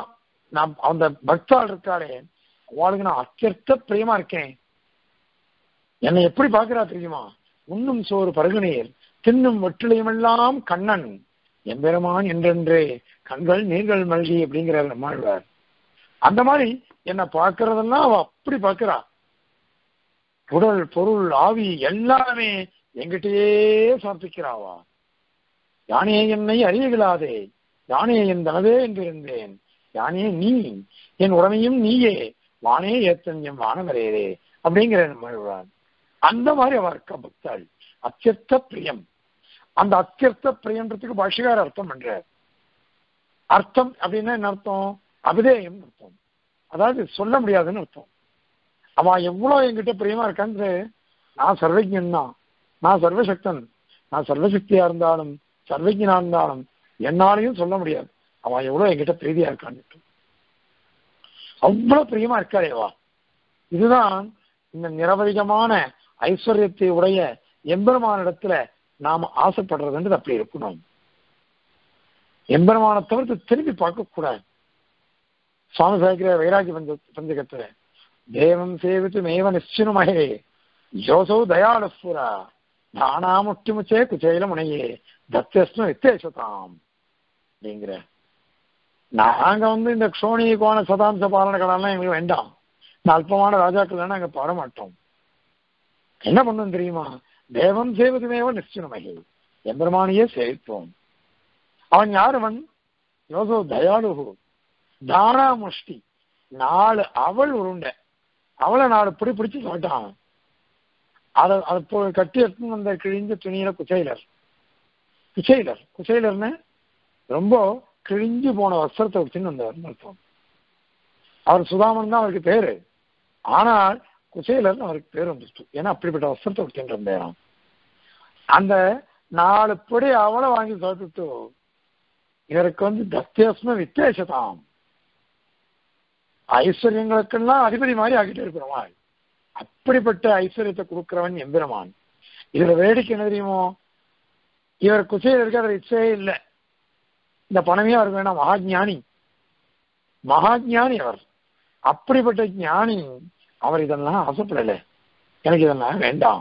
A: நான் அந்த பக்தாள் இருக்காளே அவளுக்கு நான் அத்தியர்த்த பிரியமா இருக்கேன். என்னை எப்படி பாக்குறா தெரியுமா? உண்ணும் சோறு பருகுநீர் தின்னும் வெற்றிலையுமெல்லாம் கண்ணன் எம்பெருமான் என்றென்றே கண்கள் நீர்கள் மல்கி அப்படிங்கிறார் நம்மாழ்வார். அந்த மாதிரி என்னை பார்க்கறதெல்லாம் அவ அப்படி பார்க்கிறா. உடல் பொருள் ஆவி எல்லாமே எங்கிட்டயே சமர்ப்பிக்கிறாவா. யானே என்னை அறியலாதே, யானே என் தனவே என்று இருந்தேன், யானே நீ என் உடமையும் நீயே, வானே ஏத்தன்யம் வானவரேரே அப்படிங்கிற நம்மாழ்வார். அந்த மாதிரி அவ இருக்க பக்தாள். அத்தியர்த்த பிரியம். அந்த அத்தியர்த்த பிரியன்றதுக்கு பாஷிகார அர்த்தம் பண்றார். அர்த்தம் அப்படின்னா என்ன அர்த்தம்? அபிதேயம் அர்த்தம். அதாவது சொல்ல முடியாதுன்னு அர்த்தம். அவன் எவ்வளவு என்கிட்ட பிரியமா இருக்கான்னு, நான் சர்வஜன் தான், நான் சர்வசக்தன், நான் சர்வசக்தியா இருந்தாலும் சர்வஜனா இருந்தாலும் என்னாலையும் சொல்ல முடியாது அவன் எவ்வளவு என்கிட்ட பிரீதியா இருக்கான்னு. அவ்வளவு பிரியமா இருக்காளேவா. இதுதான் இந்த நிரவதிகமான ஐஸ்வர்யத்தை உடைய எம்பெருமானிடத்துல நாம ஆசைப்படுறதுன்றது அப்படி இருக்கணும். எம்பெருமான தவிர்த்து திரும்பி பார்க்க கூடாது. சுவாமி சாய்க்கிற வைராகி பஞ்சகத்துல தேவம் சேவித்து மேவ நிச்சினுமகே யோசௌ தயாளஸ்புரா நானாமுட்டிமுச்சே குச்சையில முனையே தத்தஸ்னு வித்தேசதாம் அப்படிங்கிற. நாங்க இந்த க்ஷோணி கோண சதாம்ச பாலனகளெல்லாம் எங்களுக்கு வேண்டாம். இந்த அல்பமான ராஜாக்கள் நாங்க பாட மாட்டோம். என்ன பண்ணும் தெரியுமா? தேவம் சேவதுமேவ நிச்சினுமகே எம்பெருமானியே சேவிப்போம். அவன் யாருவன்? யோசோ தயாளு தானா முஷ்டி. 4 அவள் உருண்டை, அவளை 4 பிடிச்சு சாட்டான். அதை கட்டி எடுத்து அந்த கிழிஞ்ச துணியில குச்சைலர்னு ரொம்ப கிழிஞ்சு போன வஸ்திரத்தை வச்சுன்னு வந்தவர் அர்த்தம். அவர் சுதாமன் தான் அவருக்கு பேரு. ஆனால் குச்சைலர்னு அவருக்கு பேர் வந்துச்சு. ஏன்னா அப்படிப்பட்ட வஸ்திரத்தை வச்சுட்டு வந்தேன். அந்த 4 படி அவளை வாங்கி சாப்பிட்டு இவருக்கு தத்தியஸ்ம வித்தேசதாம் ஐஸ்வர்யங்களுக்கெல்லாம் அதிபதி மாதிரி ஆகிட்டே இருக்கிறோமா. அப்படிப்பட்ட ஐஸ்வர்யத்தை கொடுக்கிறவன் எம்பெருமான். இதுல வேடிக்கை என்ன தெரியுமோ? இவர் குசையில் இருக்க அவர் இச்சையே இல்லை. இந்த பணமே அவருக்கு வேணாம். மகாஜானி அவர். அப்படிப்பட்ட ஞானி அவர் இதெல்லாம் ஆசைப்படல. எனக்கு இதெல்லாம் வேண்டாம்,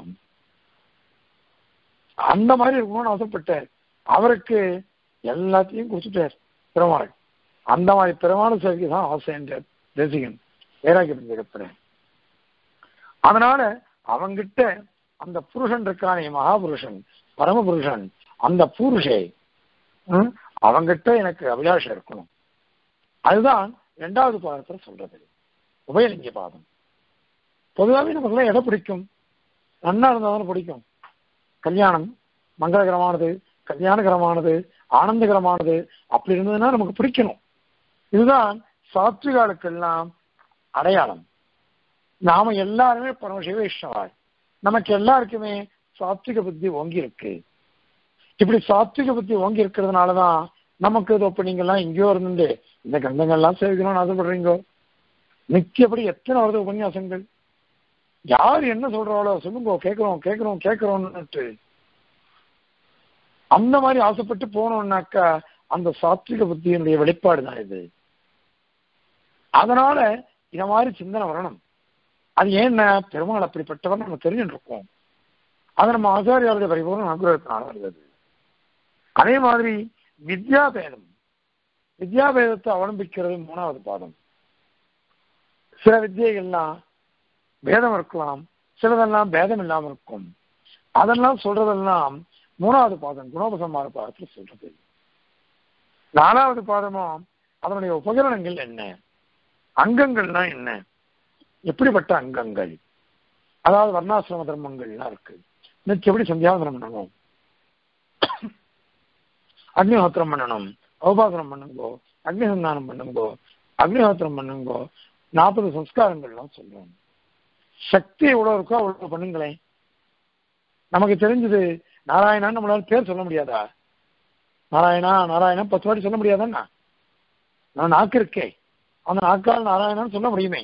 A: அந்த மாதிரி இருக்கணும்னு ஆசைப்பட்டார். அவருக்கு எல்லாத்தையும் கொடுத்துட்டார் பெருமாள். அந்த மாதிரி பெருமாள் சேவைக்கு தான் ஆசை என்றார் தேசிகன் வைராகிய. அதனால அவங்கிட்ட அந்த புருஷன் இருக்கானே, மகாபுருஷன் பரமபுருஷன், அந்த புருஷே அவங்கிட்ட எனக்கு அபிலாஷம் இருக்கணும். அதுதான் 2வது பாதத்துல சொல்றது. உபயலிங்க பாதம். பொதுவாகவே நமக்குலாம் எதை பிடிக்கும்? நன்னா இருந்தாலும் பிடிக்கும். கல்யாணம் மங்களகரமானது, கல்யாணகரமானது, ஆனந்தகரமானது அப்படி இருந்ததுன்னா நமக்கு பிடிக்கணும். இதுதான் சாத்விகாலுக்கெல்லாம் அடையாளம். நாம எல்லாருமே பரமசிவ வைஷ்ணவாள். நமக்கு எல்லாருக்குமே சாத்விக புத்தி ஓங்கி இருக்கு. இப்படி சாத்விக புத்தி ஓங்கி இருக்கிறதுனாலதான் நமக்கு இதோ நீங்கெல்லாம் எங்கேயோ இருந்து இந்த கந்தங்கள்லாம் சேவிக்கணும்னு ஆசைப்படுறீங்க. நித்தியப்படி எத்தனை வருது உபன்யாசங்கள். யார் என்ன சொல்றாளோ சொல்லுங்க, கேட்கிறோம்னுட்டு அந்த மாதிரி ஆசைப்பட்டு போனோம்னாக்கா அந்த சாத்விக புத்தியினுடைய வெளிப்பாடு தான் இது. அதனால இந்த மாதிரி சிந்தனை வரணும். அது ஏன்னா பெருமாள் அப்படிப்பட்டவர் நம்ம தெரிஞ்சுட்டு இருக்கோம். அது நம்ம ஆச்சாரியாருடைய பரிபூர்ண அனுகிரகத்தினால வருகிறது. அதே மாதிரி வித்யாபேதத்தை அவலம்பிக்கிறது 3வது பாதம். சில வித்தியைகள்லாம் பேதம் இருக்கலாம், சிலதெல்லாம் பேதம் இல்லாமல் இருக்கும். அதெல்லாம் சொல்றதெல்லாம் 3வது பாதம் குணோபசம்மார பாதத்தில் சொல்றது. 4வது பாதமும் அதனுடைய உபகரணங்கள் என்ன, அங்கங்கள்னா என்ன, எப்படிப்பட்ட அங்கங்கள், அதாவது வர்ணாசிரம தர்மங்கள்லாம் இருக்கு. எப்படி சந்தியாவதனம் பண்ணணும், அக்னிஹோத்திரம் பண்ணணும், உபாசனம் பண்ணுங்கோ, அக்னிசந்தானம் பண்ணுங்கோ, அக்னிஹோத்திரம் பண்ணுங்கோ, 40 சம்ஸ்காரங்கள்லாம் சொல்றோம். சக்தி எவ்வளவு இருக்கோ அவ்வளவு பண்ணுங்களேன். நமக்கு தெரிஞ்சது நாராயணான்னு நம்மளால பேர் சொல்ல முடியாதா? நாராயணா 10 வாட்டி சொல்ல முடியாதான்னா? நான் நாக்கு இருக்கே, அந்த நாக்கால் நாராயணான்னு சொல்ல முடியுமே.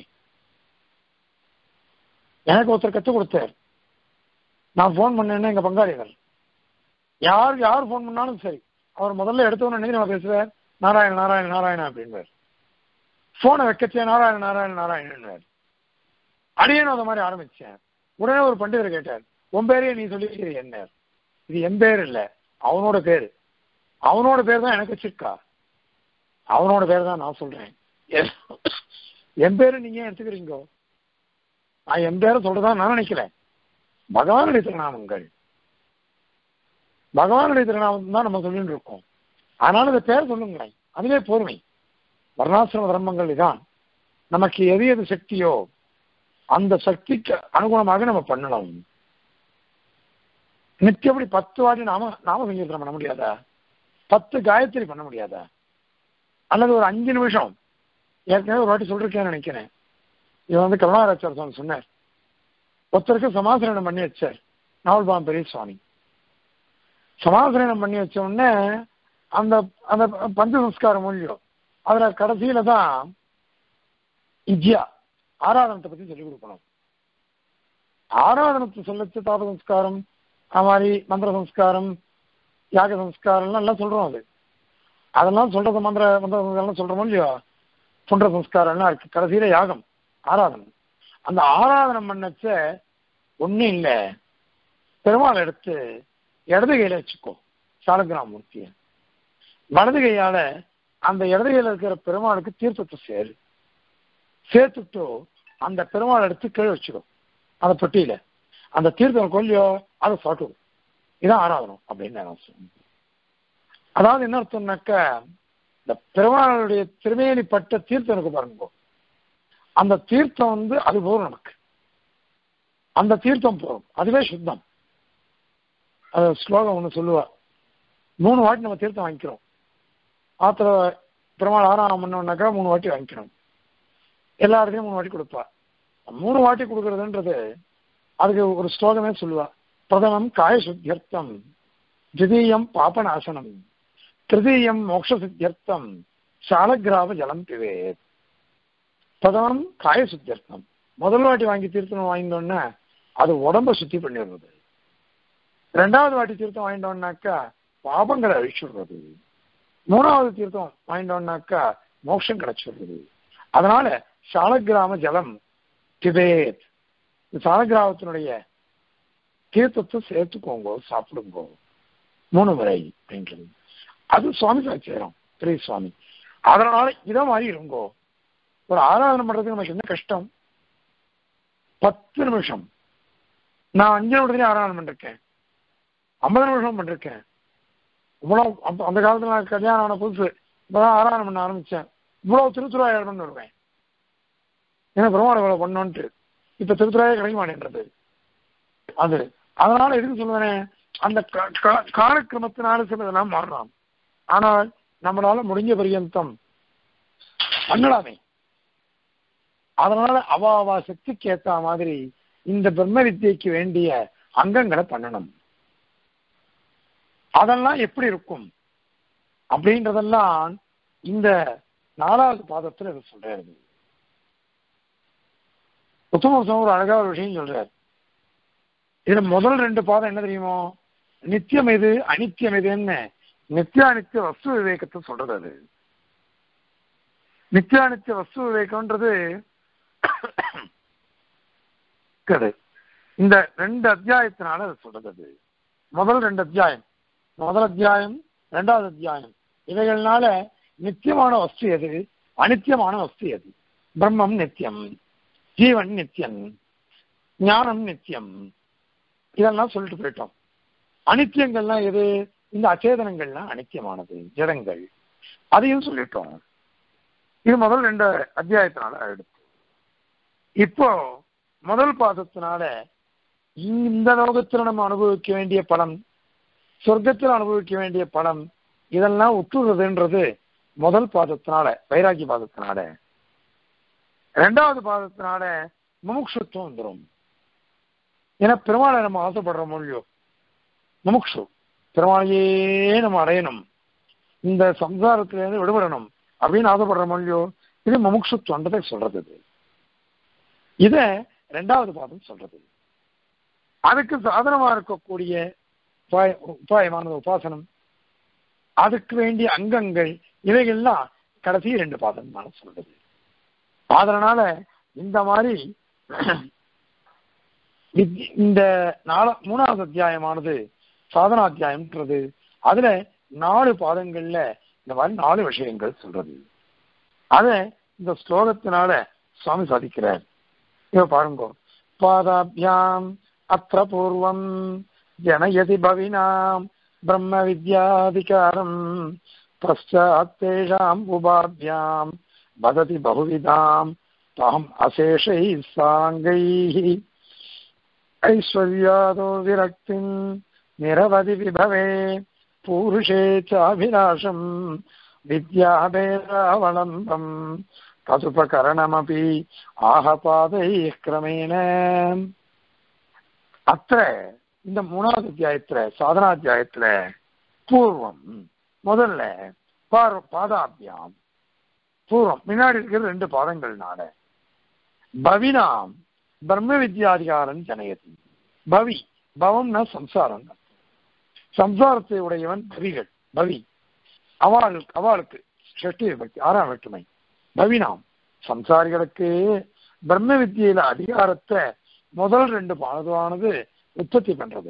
A: எனக்கு ஒருத்தர் கற்றுக் கொடுத்தார். நான் போன் பண்ணேன்னா எங்க பங்காளிகள் யார் போன் பண்ணாலும் சரி, அவர் முதல்ல எடுத்தவொன்னு நம்ம பேசுவார், நாராயண நாராயண நாராயணா அப்படின்வார். போனை வைக்கச்சே நாராயண நாராயண நாராயணன் அடியேனும் அந்த மாதிரி ஆரம்பிச்சேன். உடனே ஒரு பண்டிதர் கேட்டார், உன் பேரையே நீ சொல்லிக்கிறது என்ன? இது என் பேர் இல்ல, அவனோட பேரு. அவனோட பேர் தான் எனக்கு வச்சிருக்கா, அவனோட பேர் தான் நான் சொல்றேன். என் பேரு நீங்க எடுத்துக்கிறீங்க, நான் என் பேரை சொல்றதா நான் நினைக்கிறேன். பகவானுடைய திருநாமங்கள், பகவானுடைய திருநாமம் தான் நம்ம சொல்லிட்டு இருக்கோம். அதனால இந்த பேர் சொல்லுங்க, அதுவே பொறுமை. வர்ணாசிரம தர்மங்கள் இதான். நமக்கு எது எது சக்தியோ அந்த சக்திக்கு அனுகுணமாக நம்ம பண்ணணும். நித்தியப்படி 10 வாட்டி நாம சங்கீர்த்தனம் பண்ண முடியாதா? 10 காயத்ரி பண்ண முடியாதா? அல்லது ஒரு 5 நிமிஷம், ஏற்கனவே ஒரு வாட்டி சொல்லிருக்கேன்னு நினைக்கிறேன். இவன் கருணாராச்சார் சொன்னார், ஒருத்தருக்கு சமாசனம் பண்ணி வச்சார் நாவல்பாம் பெரிய சுவாமி. சமாசனம் பண்ணி வச்ச உடனே அந்த அந்த பஞ்சசம்ஸ்காரம் மொழியோ அதுல கடைசியில தான் இஜ்யா ஆராதனத்தை பத்தி சொல்லிக் கொடுக்கணும். ஆராதனத்தை சொல்லச்சு தாபசம்ஸ்காரம், அது மாதிரி மந்திர சம்ஸ்காரம், யாக சம்ஸ்காரம் எல்லாம் சொல்றோம். அதெல்லாம் சொல்றது மந்திரம் சொல்றோமோ இல்லையோ, புண்ட சம்ஸ்காரம்லாம் இருக்கு. கடைசியில யாகம் ஆராதனம். அந்த ஆராதனம் பண்ணச்ச ஒன்னும் இல்லை, பெருமாள் எடுத்து இடது கையில வச்சுக்கோ சாலக்கிராம மூர்த்திய, வலது கையால அந்த இடது கையில இருக்கிற பெருமாளுக்கு தீர்த்தத்தை சேர்த்துட்டு அந்த பெருமாள் எடுத்து கீழே வச்சுடும் அந்த பெட்டியில. அந்த தீர்த்தம் கொல்லியோ அதை சாப்பிடும். இதான் ஆராதனம் அப்படின்னு நான் சொல்லுவேன். அதாவது என்ன அர்த்தம்னாக்க, இந்த பெருமாளுடைய திருமேனிப்பட்ட தீர்த்தம் இருக்கு பாருங்க, அந்த தீர்த்தம் அது போதும் நமக்கு. அந்த தீர்த்தம் போதும், அதுவே சுத்தம். அது ஸ்லோகம் ஒன்று சொல்லுவா, 3 வாட்டி நம்ம தீர்த்தம் வாங்கிக்கிறோம். ஆத்திர பெருமாள் ஆராதனம் பண்ணோம்னாக்கா 3 வாட்டி வாங்கிக்கணும். எல்லாருக்கையும் 3 வாட்டி கொடுப்பா. 3 வாட்டி கொடுக்கறதுன்றது அதுக்கு ஒரு ஸ்லோகமே சொல்லுவா. பிரதமம் காய சுத்தியர்த்தம், திதீயம் பாபநாசனம், திருதீயம் மோட்ச சித்தியர்த்தம், சாலக்கிராம ஜலம் பிவேத். பிரதமம் காய சுத்தியர்த்தம், முதல் வாட்டி வாங்கி தீர்த்தம் வாங்கிட்டோன்னா அது உடம்ப சுத்தி பண்ணிடுறது. 2வது வாட்டி தீர்த்தம் வாங்கிட்டோம்னாக்கா பாபங்களை அழிச்சுடுறது. 3வது தீர்த்தம் வாங்கிட்டோம்னாக்கா மோட்சம் கிடைச்சிடுறது. அதனால சாலக்கிராம ஜலம் பிவேத், சாலக்கிராமத்தினுடைய தீர்த்தத்தை சேர்த்துக்கோங்க, சாப்பிடுங்கோ 3 முறை அப்படின்றது. அது சுவாமி சாட்சியம் பெரிய சுவாமி. அதனால இதை மாதிரி இருங்கோ. ஒரு ஆராதனை பண்றதுக்கு நமக்கு என்ன கஷ்டம்? 10 நிமிஷம். நான் 5 நிமிடத்துலயே ஆராதனை பண்ணிருக்கேன், 50 நிமிஷம் பண்ணிருக்கேன். இவ்வளவு அந்த காலத்துல நான் கல்யாணம் ஆன புதுசு இப்பதான் ஆராதனை பண்ண ஆரம்பிச்சேன். இவ்வளவு திருத்துறாய் பண்ணி வருவேன், ஏன்னா பெருமாள் இவ்வளவு பண்ணோன்ட்டு. இப்ப திருத்துறாயே கிடைக்க மாட்டேன்றது அது. அதனால எதுக்கு சொல்லுவேன், அந்த காலக்கிரமத்தினால சிலதெல்லாம் மாறலாம். ஆனால் நம்மளால முடிஞ்ச பரியந்தம் பண்ணலாமே. அதனால அவ சக்திக்கு ஏற்ற மாதிரி இந்த பிரம்ம வித்தியைக்கு வேண்டிய அங்கங்களை பண்ணணும். அதெல்லாம் எப்படி இருக்கும் அப்படின்றதெல்லாம் இந்த 4வது பாதத்துல இது சொல்றாரு. உத்தம ஒரு அழகா ஒரு விஷயம் சொல்றாரு. இதுல முதல் 2 பாதம் என்ன தெரியுமோ, நித்தியம் எது அனித்தியம் எதுன்னு நித்தியானித்திய வஸ்து விவேகத்தை சொல்றது. அது நித்தியானித்திய வஸ்து விவேகம்ன்றது இந்த 2 அத்தியாயத்தினால அது சொல்றது. முதல் 2 அத்தியாயம், முதல் அத்தியாயம் 2வது அத்தியாயம், இவைகள்னால நித்தியமான வஸ்து எது, அனித்தியமான வஸ்து எது, பிரம்மம் நித்தியம், ஜீவன் நித்தியம், ஞானம் நித்தியம், இதெல்லாம் சொல்லிட்டு போயிட்டோம். அனித்தியங்கள்லாம் எது, இந்த அச்சேதனங்கள்லாம் அனித்தியமானது, ஜடங்கள், அதையும் சொல்லிட்டோம். இது முதல் 2 அத்தியாயத்தினால எடுத்து. இப்போ முதல் பாதத்தினால இந்த லோகத்தில் நம்ம அனுபவிக்க வேண்டிய பலம், சொர்க்கத்தில் அனுபவிக்க வேண்டிய பலம், இதெல்லாம் உற்றுறதுன்றது முதல் பாதத்தினால வைராகிய பாதத்தினால. 2வது பாதத்தினால முமுட்சுத்துவம் வந்துடும். ஏன்னா பெருமாளை நம்ம ஆசைப்படுற மொழியோ முமுட்சு, பெருமாளையே நம்ம அடையணும், இந்த சம்சாரத்திலிருந்து விடுபடணும் அப்படின்னு ஆசைப்படுற மொழியோ, இது முமுட்சுத்துவன்றதை சொல்றது. இத 2வது பாதம் சொல்றது. அதுக்கு சாதனமா இருக்கக்கூடிய உபாயமானது உபாசனம், அதுக்கு வேண்டிய அங்கங்கள், இவைகள்லாம் கடைசி 2 பாதம் சொல்றது. அதனால இந்த மாதிரி இந்த 3வது அத்தியாயமானது சாதனாத்தியாயம்ன்றது அதுல 4 பாதங்கள்ல இந்த மாதிரி 4 விஷயங்கள் சொல்றது. அத இந்த ஸ்லோகத்தினால சுவாமி சாதிக்கிறார். இவ பாருங்க, பாதாபியாம் அத்ர பூர்வம் ஜனயதி பவினாம் பிரம்ம வித்யாதிகாரம் பశ్చాத்தேஷாம் உபாபியாம் வததி பகுவிதாம் தாம் அசேஷை சாங்கைः ஐஸ்வர்யாதோ விரக்திம் நிரவதி விபவே பூருஷே சாபிலாஷம் வித்யாபேதாவலம்பம் ததுபகரணமபி ஆஹபாதைः கிரமேண. அத்த இந்த 3வது அத்தியாயத்துல சாதனாத்தியாயத்துல பூர்வம் முதல்ல பாதாபியாம் பூர்வம் முன்னாடி இருக்கிற 2 பாதங்கள்னால பவினாம் பிரம்ம வித்யாதிகாரம் ஜனயதி. பவி பவம்னா சம்சாரம், சம்சாரத்தை உடையவன் பவிகள் பவி அவளுக்கு ஷஷ்டி விபக்தி 6ஆம் வேற்றுமை. பவினாம் சம்சாரிகளுக்கு பிரம்ம வித்தியில அதிகாரத்தை முதல் 2 பாதமானது உற்பத்தி பண்றது.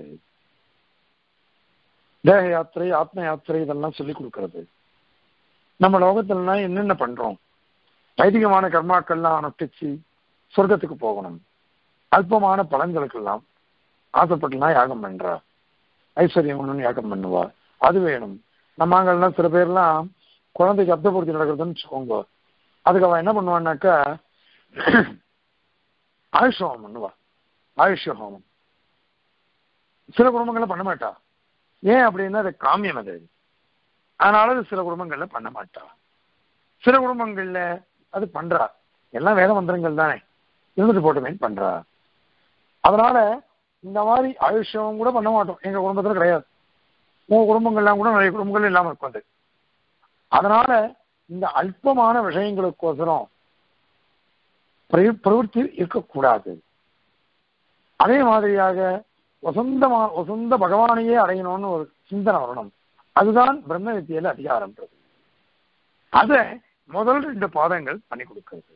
A: தேக யாத்திரை ஆத்ம யாத்திரை இதெல்லாம் சொல்லிக் கொடுக்கறது. நம்ம லோகத்துல என்னென்ன பண்றோம், வைதிகமான கர்மாக்கள்லாம் அனுஷ்டிச்சு சொர்க்கத்துக்கு போகணும், அல்பமான பலன்களுக்கெல்லாம் ஆசைப்பட்டுலாம் யாகம் பண்றா, ஐஸ்வர்யம் ஒண்ணுன்னு யாகம் பண்ணுவா, அது வேணும். நம்மங்கள்லாம் சில பேர்லாம் குழந்தைக்கு அப்தபூர்த்தி நடக்கிறதுன்னு வச்சுக்கோங்க, அதுக்கு அவன் என்ன பண்ணுவான்னாக்கா ஆயுஷ் ஹோமம் பண்ணுவா. ஆயுஷ் ஹோமம் சில குடும்பங்கள்ல பண்ண மாட்டா. ஏன் அப்படின்னா அது காமியம், அது அதனால அது சில குடும்பங்கள்ல பண்ண மாட்டா. சில குடும்பங்கள்ல அது பண்றா, எல்லாம் வேத மந்திரங்கள் தானே இருந்துட்டு போட்டுமேன்னு பண்றா. அதனால இந்த மாதிரி ஆயுஷம் கூட பண்ண மாட்டோம், எங்க குடும்பத்துல கிடையாது. உங்க குடும்பங்கள்லாம் கூட நிறைய குடும்பங்கள் இல்லாம இருக்கும் அது. அதனால இந்த அல்பமான விஷயங்களுக்கோசரம் பிரவൃத்தி இருக்கக்கூடாது. அதே மாதிரியாக வசந்த பகவானையே அடையணும்னு ஒரு சிந்தனை வரணும். அதுதான் பிரம்ம வித்தியில அதிகாரம்ன்றது. அத முதல் 2 பாதங்கள் பண்ணி கொடுக்கிறது.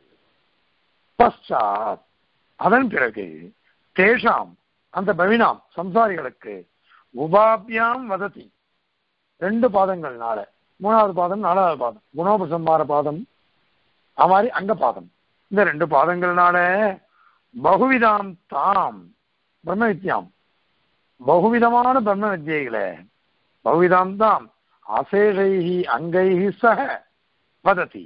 A: பశ్చాத் அதன் பிறகு தேஷாம் அந்த பவினாம் சம்சாரிகளுக்கு உபாபியாம் வததி 2 பாதங்கள்னால 3வது பாதம் 4வது பாதம் குணோபசம்மார பாதம் மாதிரி அங்க பாதம் இந்த 2 பாதங்கள்னால பகுவிதாம் தாம் பிரம்ம வித்யாம் பகுவிதமான பிரம்ம வித்யைகளை பகுவிதாம் தாம் அசேஷைஹி அங்கைஹி சக வததி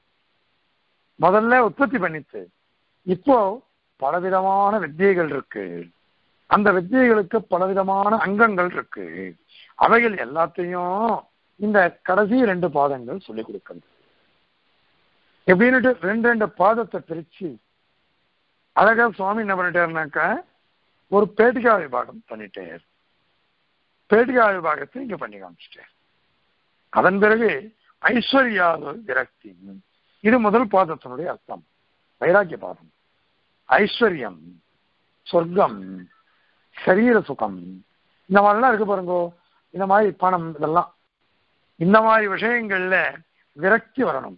A: முதல்ல உற்பத்தி பண்ணிச்சு. இப்போ பலவிதமான வித்தியைகள் இருக்கு, அந்த வித்தியைகளுக்கு பலவிதமான அங்கங்கள் இருக்கு. அவைகள் எல்லாத்தையும் இந்த கடைசி 2 பாதங்கள் சொல்லிக் கொடுக்கிறது. எப்படின்னுட்டு 2 பாதத்தை பிரிச்சு அழகா சுவாமி என்ன பண்ணிட்டாருனாக்கா ஒரு பேட்டிகா விபாகம் பண்ணிட்டார். பேட்டிகா விபாகத்தை இங்க பண்ணி காமிச்சிட்டார். அதன் பிறகு ஐஸ்வர்யாதோ விரக்தி, இது முதல் பாதத்தினுடைய அர்த்தம், வைராக்கிய பாதம். ஐஸ்வர்யம், சொர்க்கம், சரீர சுகம், இந்த மாதிரிலாம் இருக்கு பாருங்கோ. இந்த மாதிரி பணம், இதெல்லாம் இந்த மாதிரி விஷயங்கள்ல விரக்தி வரணும்.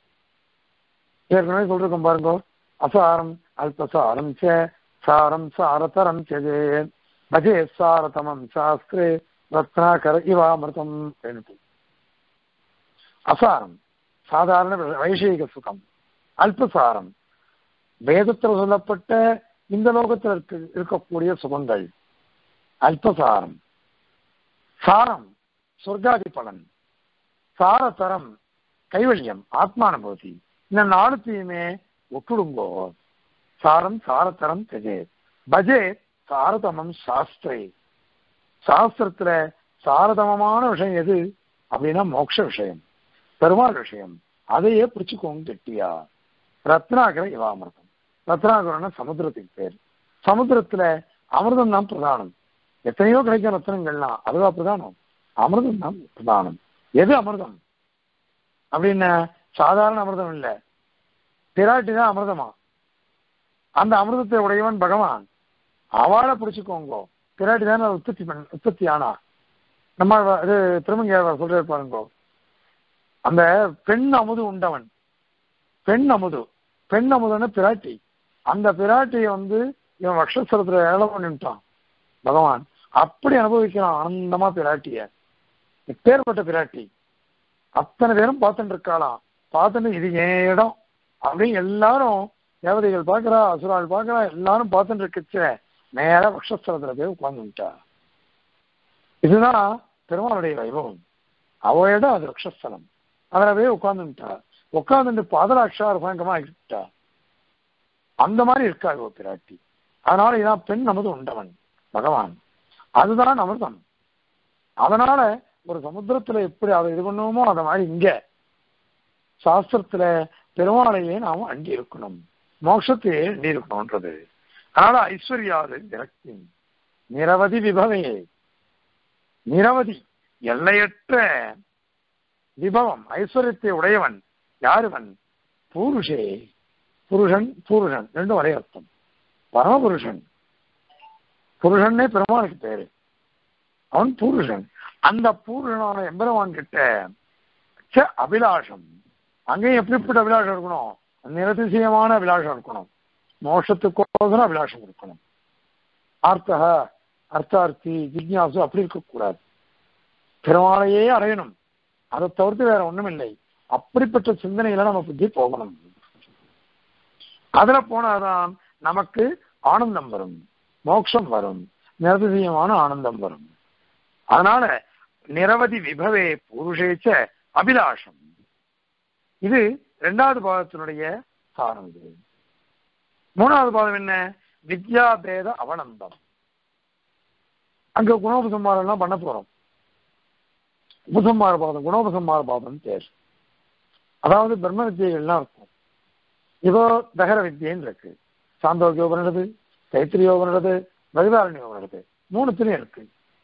A: ஏற்கனவே சொல்லிருக்கோம் பாருங்கோ, அசாரம் அல்பசாரம் சாரம் சாரதரம் பஜே சாரதமம் சாஸ்திரே ரத்னாகர இவாமிருதம். அசாரம் சாதாரண வைஷயிக சுகம், அல்பசாரம் வேதத்தில் சொல்லப்பட்ட இந்த லோகத்தில் இருக்கக்கூடிய சுகங்கள் அல்பசாரம், சாரம் சொர்க்காதி பலன், சாரதரம் கைவல்யம் ஆத்மானுபூதி. இந்த 4த்தையுமே ஒட்டுடுங்கோ. சாரம் சாரதரம் தெஜே பஜே சாரதமம் சாஸ்திரே. சாஸ்திரத்துல சாரதமமான விஷயம் எது அப்படின்னா மோட்ச விஷயம், பெருமாள் விஷயம். அதையே பிடிச்சுக்கோங்க கெட்டியா. ரத்னாகர இவாமிருதம், ரத்னாகரம்னா சமுத்திரத்துக்கு பேர். சமுத்திரத்துல அமிர்தம் தான் பிரதானம். எத்தனையோ கிடைக்கும் ரத்னங்கள்லாம், அதுவா பிரதானம்? அமிர்தம் தான் பிரதானம். எது அமிர்தம் அப்படின்னா சாதாரண அமிர்தம் இல்லை, பிராட்டி தான் அமிர்தமா. அந்த அமிர்தத்தை உடையவன் பகவான், அவளை பிடிச்சுக்கோங்க. பிராட்டி தான் உற்பத்தி ஆனா. நம்ம இது திருமங்கையார் சொல்ற பாருங்கோ, அந்த பெண் அமுது உண்டவன், பெண் அமுது பெண் அமுதன பிராட்டி. அந்த பிராட்டியை இவன் வக்ஷஸ்தலத்துல ஏழை பண்ணிட்டான் பகவான். அப்படி அனுபவிக்கிறான் ஆனந்தமா பிராட்டிய. எப்பேற்பட்ட பிராட்டி! அத்தனை பேரும் பார்த்துட்டு இருக்காளாம். பார்த்துட்டு இது என் இடம் அப்படின்னு எல்லாரும் தேவதைகள் பார்க்கிறா, அசுரால் பார்க்கிறா, எல்லாரும் பார்த்துட்டு இருக்கச்ச நேர வக்ஷஸ்தலத்துல போய் உட்கார்ந்துட்டா. இதுதான் பெருமாளுடைய வைபவம். அவ இடம் அது வக்ஷஸ்தலம். அதுல போய் உட்கார்ந்துட்டா. உட்கார்ந்துட்டு பாதராட்சா ரூபாங்கமா ஆகிட்டா. அந்த மாதிரி இருக்கா இவ பிராட்டி. அதனால இதான் பெண் நமது உண்டவன் பகவான். அதுதான் அமிர்தம். அதனால ஒரு சமுத்திரத்துல எப்படி அதை இது பண்ணுவோமோ அதை மாதிரி இங்க சாஸ்திரத்துல பெருமாளையே நாம அண்டி இருக்கணும், மோட்சத்தையே அண்டி இருக்கணும்ன்றது. அதனால ஐஸ்வர்யாது விரக்தி நிரவதி விபவே, நிரவதி எல்லையற்ற விபவம் ஐஸ்வர்யத்தை உடையவன் யாருவன்? பூருஷே. புருஷன் பூருஷன் ரெண்டும் ஒரே அர்த்தம். பரமபுருஷன். புருஷன்னே பெருமானுக்கு பேரு. அவன் பூருஷன். அந்த பூருஷனான எம்பெருமான் கிட்ட அபிலாஷம். அங்கேயும் எப்படிப்பட்ட அபிலாஷம் இருக்கணும்? நிரதிசயமான அபிலாஷம் இருக்கணும். மோட்சத்துக்கோசரம் அபிலாஷம் இருக்கணும். அர்த்தக அர்த்தார்த்தி ஜிக்ஞாசு அப்படி இருக்கக்கூடாது. பெருமாளையே அடையணும், அதை தவிர்த்து வேற ஒண்ணும் இல்லை. அப்படிப்பட்ட சிந்தனையில நம்ம புத்தி போகணும். அதுல போனாதான் நமக்கு ஆனந்தம் வரும், மோட்சம் வரும், நிரதிசயமான ஆனந்தம் வரும். அதனால நிரவதி விபவே புருஷேச்ச அபிலாஷம். இது இரண்டாவது பாதத்தினுடைய சாரம். இது மூணாவது பாதம் என்ன? வித்யாபேத அவலம்பம். அங்க குணோபசம்மாரம் எல்லாம் பண்ண போறோம். உபசம்மார பாதம், குணோபசம்மார பாதம் பேர். அதாவது பிரம்ம வித்தியைகள்லாம் இருக்கும். இப்போ தகர வித்தியன்னு இருக்கு, சாந்தோக்கியோகம் நடது, தைத்திரியோகம் நடது, வேதாரண்யோகம் நடது, மூணுத்திலையும் இருக்கு.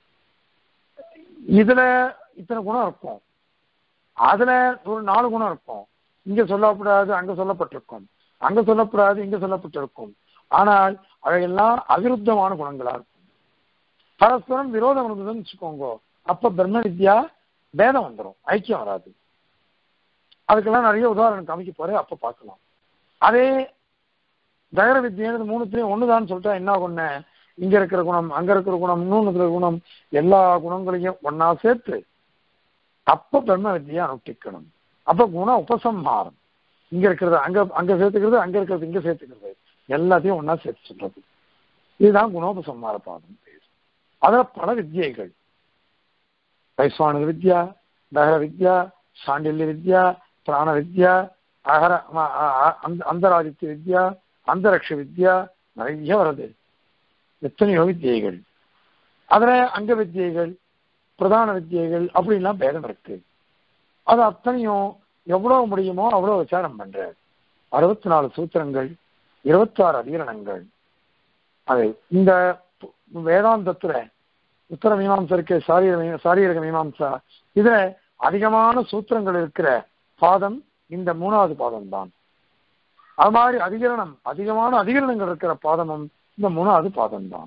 A: இதுல இத்தனை குணம் இருக்கும், அதுல ஒரு 4 குணம் இருக்கும். இங்க சொல்லப்படாது அங்க சொல்லப்பட்டிருக்கும், அங்க சொல்லப்படாது இங்க சொல்லப்பட்டிருக்கும். ஆனால் அவையெல்லாம் அவிருத்தமான குணங்களா இருக்கும். பரஸ்பரம் விரோதம் இருந்ததுன்னு வச்சுக்கோங்க, அப்ப பிரம்ம வித்யா பேதம் வந்துடும், ஐக்கியம் வராது. அதுக்கெல்லாம் நிறைய உதாரணம் காமிக்க போறேன், அப்ப பார்க்கலாம். அதே தகர வித்தியானது மூணுத்திலையும் ஒண்ணுதான் சொல்லிட்டா என்ன ஒண்ணு, இங்க இருக்கிற குணம் அங்க இருக்கிற குணம் இன்னொன்னு இருக்கிற குணம் எல்லா குணங்களையும் ஒன்னா சேர்த்து அப்ப பிரம்ம வித்தியை அனுஷ்டிக்கணும். அப்ப குண உபசம்ஹாரம், இங்க இருக்கிறது அங்க அங்க சேர்த்துக்கிறது, அங்க இருக்கிறது இங்க சேர்த்துக்கிறது, எல்லாத்தையும் ஒன்னா சேர்த்து சொல்றது. இதுதான் குணோபசம்ஹார பாதம். அதுல பல வித்தியைகள், வைஸ்வானத வித்யா, தகர வித்யா, சாண்டில்ய வித்யா, பிராண வித்யா, அகர அந்தராதித்ய வித்யா, அந்தரக்ஷ வித்யா, நிறைய வருது. எத்தனையோ வித்தியைகள். அதுல அங்க வித்தியைகள், பிரதான வித்தியைகள் அப்படின்லாம் பேதம் இருக்கு. அது அத்தனையும் எவ்வளவு முடியுமோ அவ்வளவு விசாரம் பண்ற. 64 சூத்திரங்கள், 26 அதிகரணங்கள். அது இந்த வேதாந்தத்துல உத்தர மீமாம்சா இருக்கு, சாரீரக மீமாம்சா, இதுல அதிகமான சூத்திரங்கள் இருக்கிற பாதம் இந்த 3வது பாதம் தான். அது மாதிரி அதிகமான அதிகரணங்கள் இருக்கிற பாதமும் இந்த 3வது பாதம் தான்.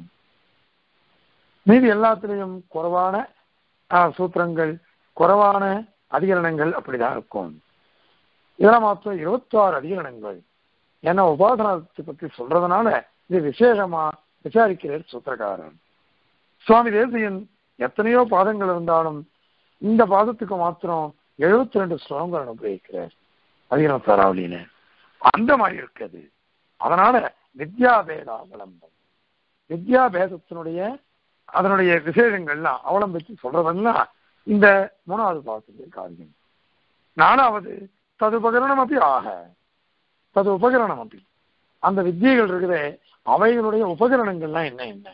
A: மீதி எல்லாத்திலையும் குறைவான சூத்திரங்கள், குறைவான அதிகரணங்கள் அப்படிதான் இருக்கும். இதெல்லாம் மாத்திரம் 26 அதிகரணங்கள். ஏன்னா உபாசனத்தை பற்றி சொல்றதுனால இது விசேஷமா விசாரிக்கிறார் சூத்திரக்காரன். சுவாமி தேசிகன் எத்தனையோ பாதங்கள் இருந்தாலும் இந்த பாதத்துக்கு மாத்திரம் 72 ஸ்லோகங்கள் அனுபவிக்கிறார் அதிகரண சராவளின்னு. அந்த மாதிரி இருக்குது. அதனால வித்யாபேத அவலம்பம், வித்யாபேதத்தினுடைய அதனுடைய விசேஷங்கள்லாம் அவலம்பிச்சு சொல்றதெல்லாம் இந்த 3வது பாதத்துடைய காரியம். 4வது ததுபகரணம் அப்படி தது உபகரணம் அப்படி, அந்த வித்தியைகள் இருக்குதே அவைகளுடைய உபகரணங்கள்லாம் என்ன என்ன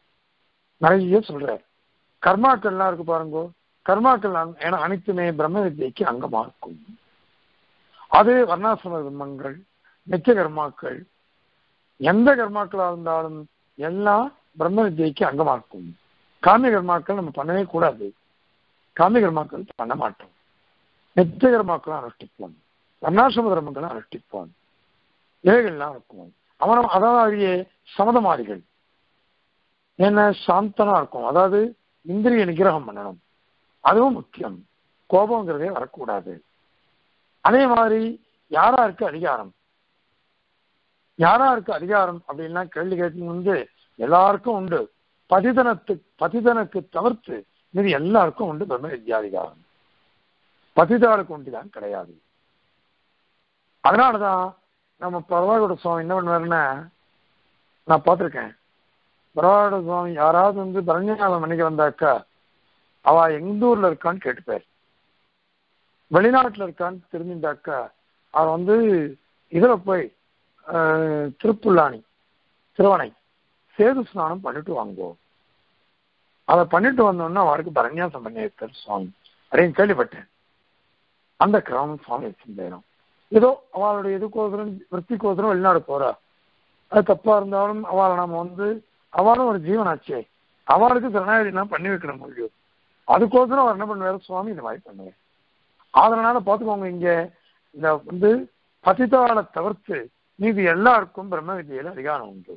A: நிறைய சொல்றார். கர்மாக்கள்லாம் இருக்கு பாருங்க, கர்மாக்கள் ஏன்னா அனைத்துமே பிரம்ம வித்தியைக்கு அங்கமா இருக்கும். அது வர்ணாசிரம கர்மங்கள், நித்திய கர்மாக்கள், எந்த கர்மாக்களா இருந்தாலும் எல்லாம் பிரம்ம வித்தியைக்கு அங்கமா இருக்கும். காமிய கர்மாக்கள் நம்ம பண்ணவே கூடாது, காமிய கர்மாக்கள் பண்ண மாட்டோம். நித்திய கர்மாக்களும் அனுஷ்டிப்போம், வர்ணாசிரம கர்மங்களும் அனுஷ்டிப்போம். இவைகள்லாம் இருக்கும். அவனும் அதாவது சமதமாதிகள் என்ன சாந்தனா இருக்கும், அதாவது இந்திரிய நிகிரகம் பண்ணணும், அதுவும் முக்கியம். கோபங்கிறதே வரக்கூடாது. அதே மாதிரி யாராருக்கு அதிகாரம், யாராருக்கு அதிகாரம் அப்படின்னா கேள்வி கேட்கும் எல்லாருக்கும் உண்டு. பதிதனுக்கு தவிர்த்து மீது எல்லாருக்கும் உண்டு பிரம்ம வித்யாதிகாரம். பதிதாளுக்கு உண்டுதான் கிடையாது. அதனாலதான் நம்ம பரவாயோட சுவாமி என்ன பண்ணுவாருன்னா, நான் பார்த்திருக்கேன், பரவாயோட சுவாமி யாராவது பரண்யாலம் மணிக்கு வந்தாக்கா அவ எந்த ஊர்ல இருக்கான்னு கேட்டுப்பாரு. வெளிநாட்டுல இருக்கான்னு தெரிஞ்சுட்டாக்கா அவர் இதுல போய் திருவனை சேது ஸ்நானம் பண்ணிட்டு வாங்குவோம். அதை பண்ணிட்டு வந்தோம்னா அவருக்கு பரண்யாசம் பண்ணி வைப்பார் சுவாமி அப்படின்னு கேள்விப்பட்டேன். அந்த கிராமம் சுவாமி வச்சிருந்தேன். ஏதோ அவளுடைய எதுக்கோசரம் விற்பிக்கோசரம் வெளிநாடு போறா, அது தப்பா இருந்தாலும் அவளை நாம அவளும் ஒரு ஜீவனாச்சே, அவளுக்கு சரணாகதிலாம் பண்ணி வைக்கிற முடியும். அதுக்கோசரம் அவர் என்ன பண்ணுவாரு சுவாமி, இந்த மாதிரி பண்ணுவேன். அதனால பார்த்துக்கோங்க, இங்க இந்த பதிதாளை தவிர்த்து மீது எல்லாருக்கும் பிரம்ம வித்யில அதிகாரம் உண்டு.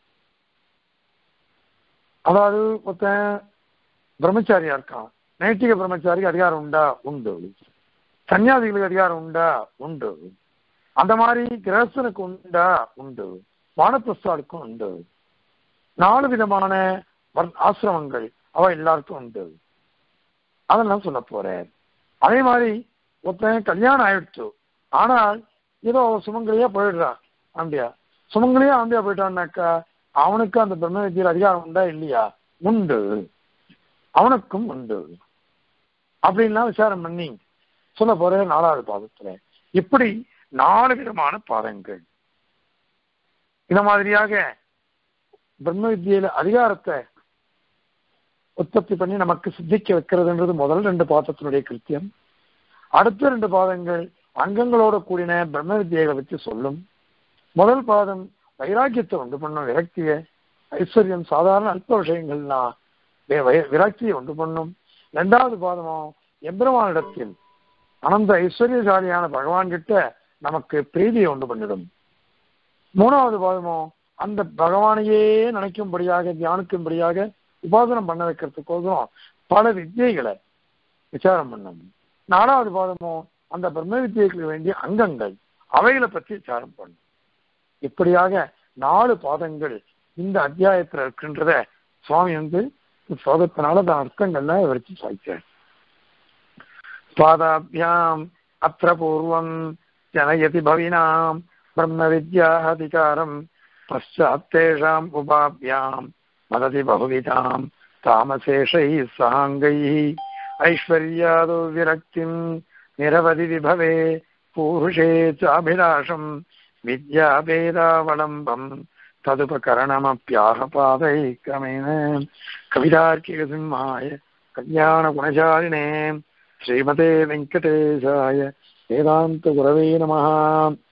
A: அதாவது ஒருத்தன் பிரம்மச்சாரியா இருக்கான், நைட்டிக பிரம்மச்சாரிக்கு அதிகாரம் உண்டா? உண்டு. சன்னியாசிகளுக்கு அதிகாரம் உண்டா? உண்டு. அந்த மாதிரி கிரகஸ்தனுக்கு உண்டா? உண்டு. வானப்பிரஸ்தாளுக்கும் உண்டு. 4 விதமான ஆசிரமங்கள் அவ எல்லாருக்கும் உண்டு. அதெல்லாம் சொல்ல போறேன். அதே மாதிரி ஒருத்தன் கல்யாணம் ஆயிடுச்சு, ஆனால் ஏதோ சுமங்கலியா போயிடுறான், ஆம்பியா சுமங்கலியா ஆம்பியா போயிட்டான்னாக்கா அவனுக்கு அந்த பிரம்ம வித்யில அதிகாரம் உண்டா? இல்லையா? உண்டு. அவனுக்கும் உண்டு. அப்படின்லாம் விசாரம் பண்ணி சொல்ல போற 4வது பாதத்துல. இப்படி 4 விதமான பாதங்கள். இந்த மாதிரியாக பிரம்ம வித்யில அதிகாரத்தை உற்பத்தி பண்ணி நமக்கு சித்திக்க வைக்கிறதுன்றது முதல் 2 பாதத்தினுடைய கிருத்தியம். அடுத்த 2 பாதங்கள் அங்கங்களோட கூடின பிரம்ம வித்யை வச்சு சொல்லும். முதல் பாதம் வைராக்கியத்தை உண்டு பண்ணும், விரக்திய ஐஸ்வர்யம் சாதாரண அல்ப விஷயங்கள்லாம் விரக்தியை உண்டு பண்ணும். 2வது பாதமும் எம்பெருமானிடத்தில் அனந்த ஐஸ்வர்யசாலியான பகவான் கிட்ட நமக்கு பிரீதியை உண்டு பண்ணிடும். 3வது பாதமும் அந்த பகவானையே நினைக்கும்படியாக தியானிக்கும்படியாக உபாசனம் பண்ண வைக்கிறதுக்கோசரம் பல வித்யைகளை விசாரம் பண்ணும். 4வது பாதமும் அந்த பிரம்ம வித்யைக்கு வேண்டிய அங்கங்கள் அவைகளை பற்றி விசாரம் பண்ணும். இப்படியாக 4 பாதங்கள் இந்த அத்தியாயத்தில் இருக்கின்றத சுவாமி சோகத்தினால அந்த அர்த்தங்கள்லாம் விவரிச்சு சாய்ச்சார். பாதாபியாம் அத்திர பூர்வம் ஜனயதி பவினாம் பிரம்ம வித்யா அதிகாரம் பశ్చాத்தேஷாம் உபாபியாம் மததி பகுவிதாம் தாமசேஷை சாங்கை ஐஸ்வர்யாதோ விரக்திம் நிரவதி விபவே பூருஷே சாபிலாஷம் வித்யாபேதாவலம்பம் ததுபகரணமப்யாக பாதை கிரமேண கவிதார்க்கிக சிம்மாய கல்யாண குணசாலினே ஸ்ரீமதே வெங்கடேசாய வேதாந்த குரவே நமஹ.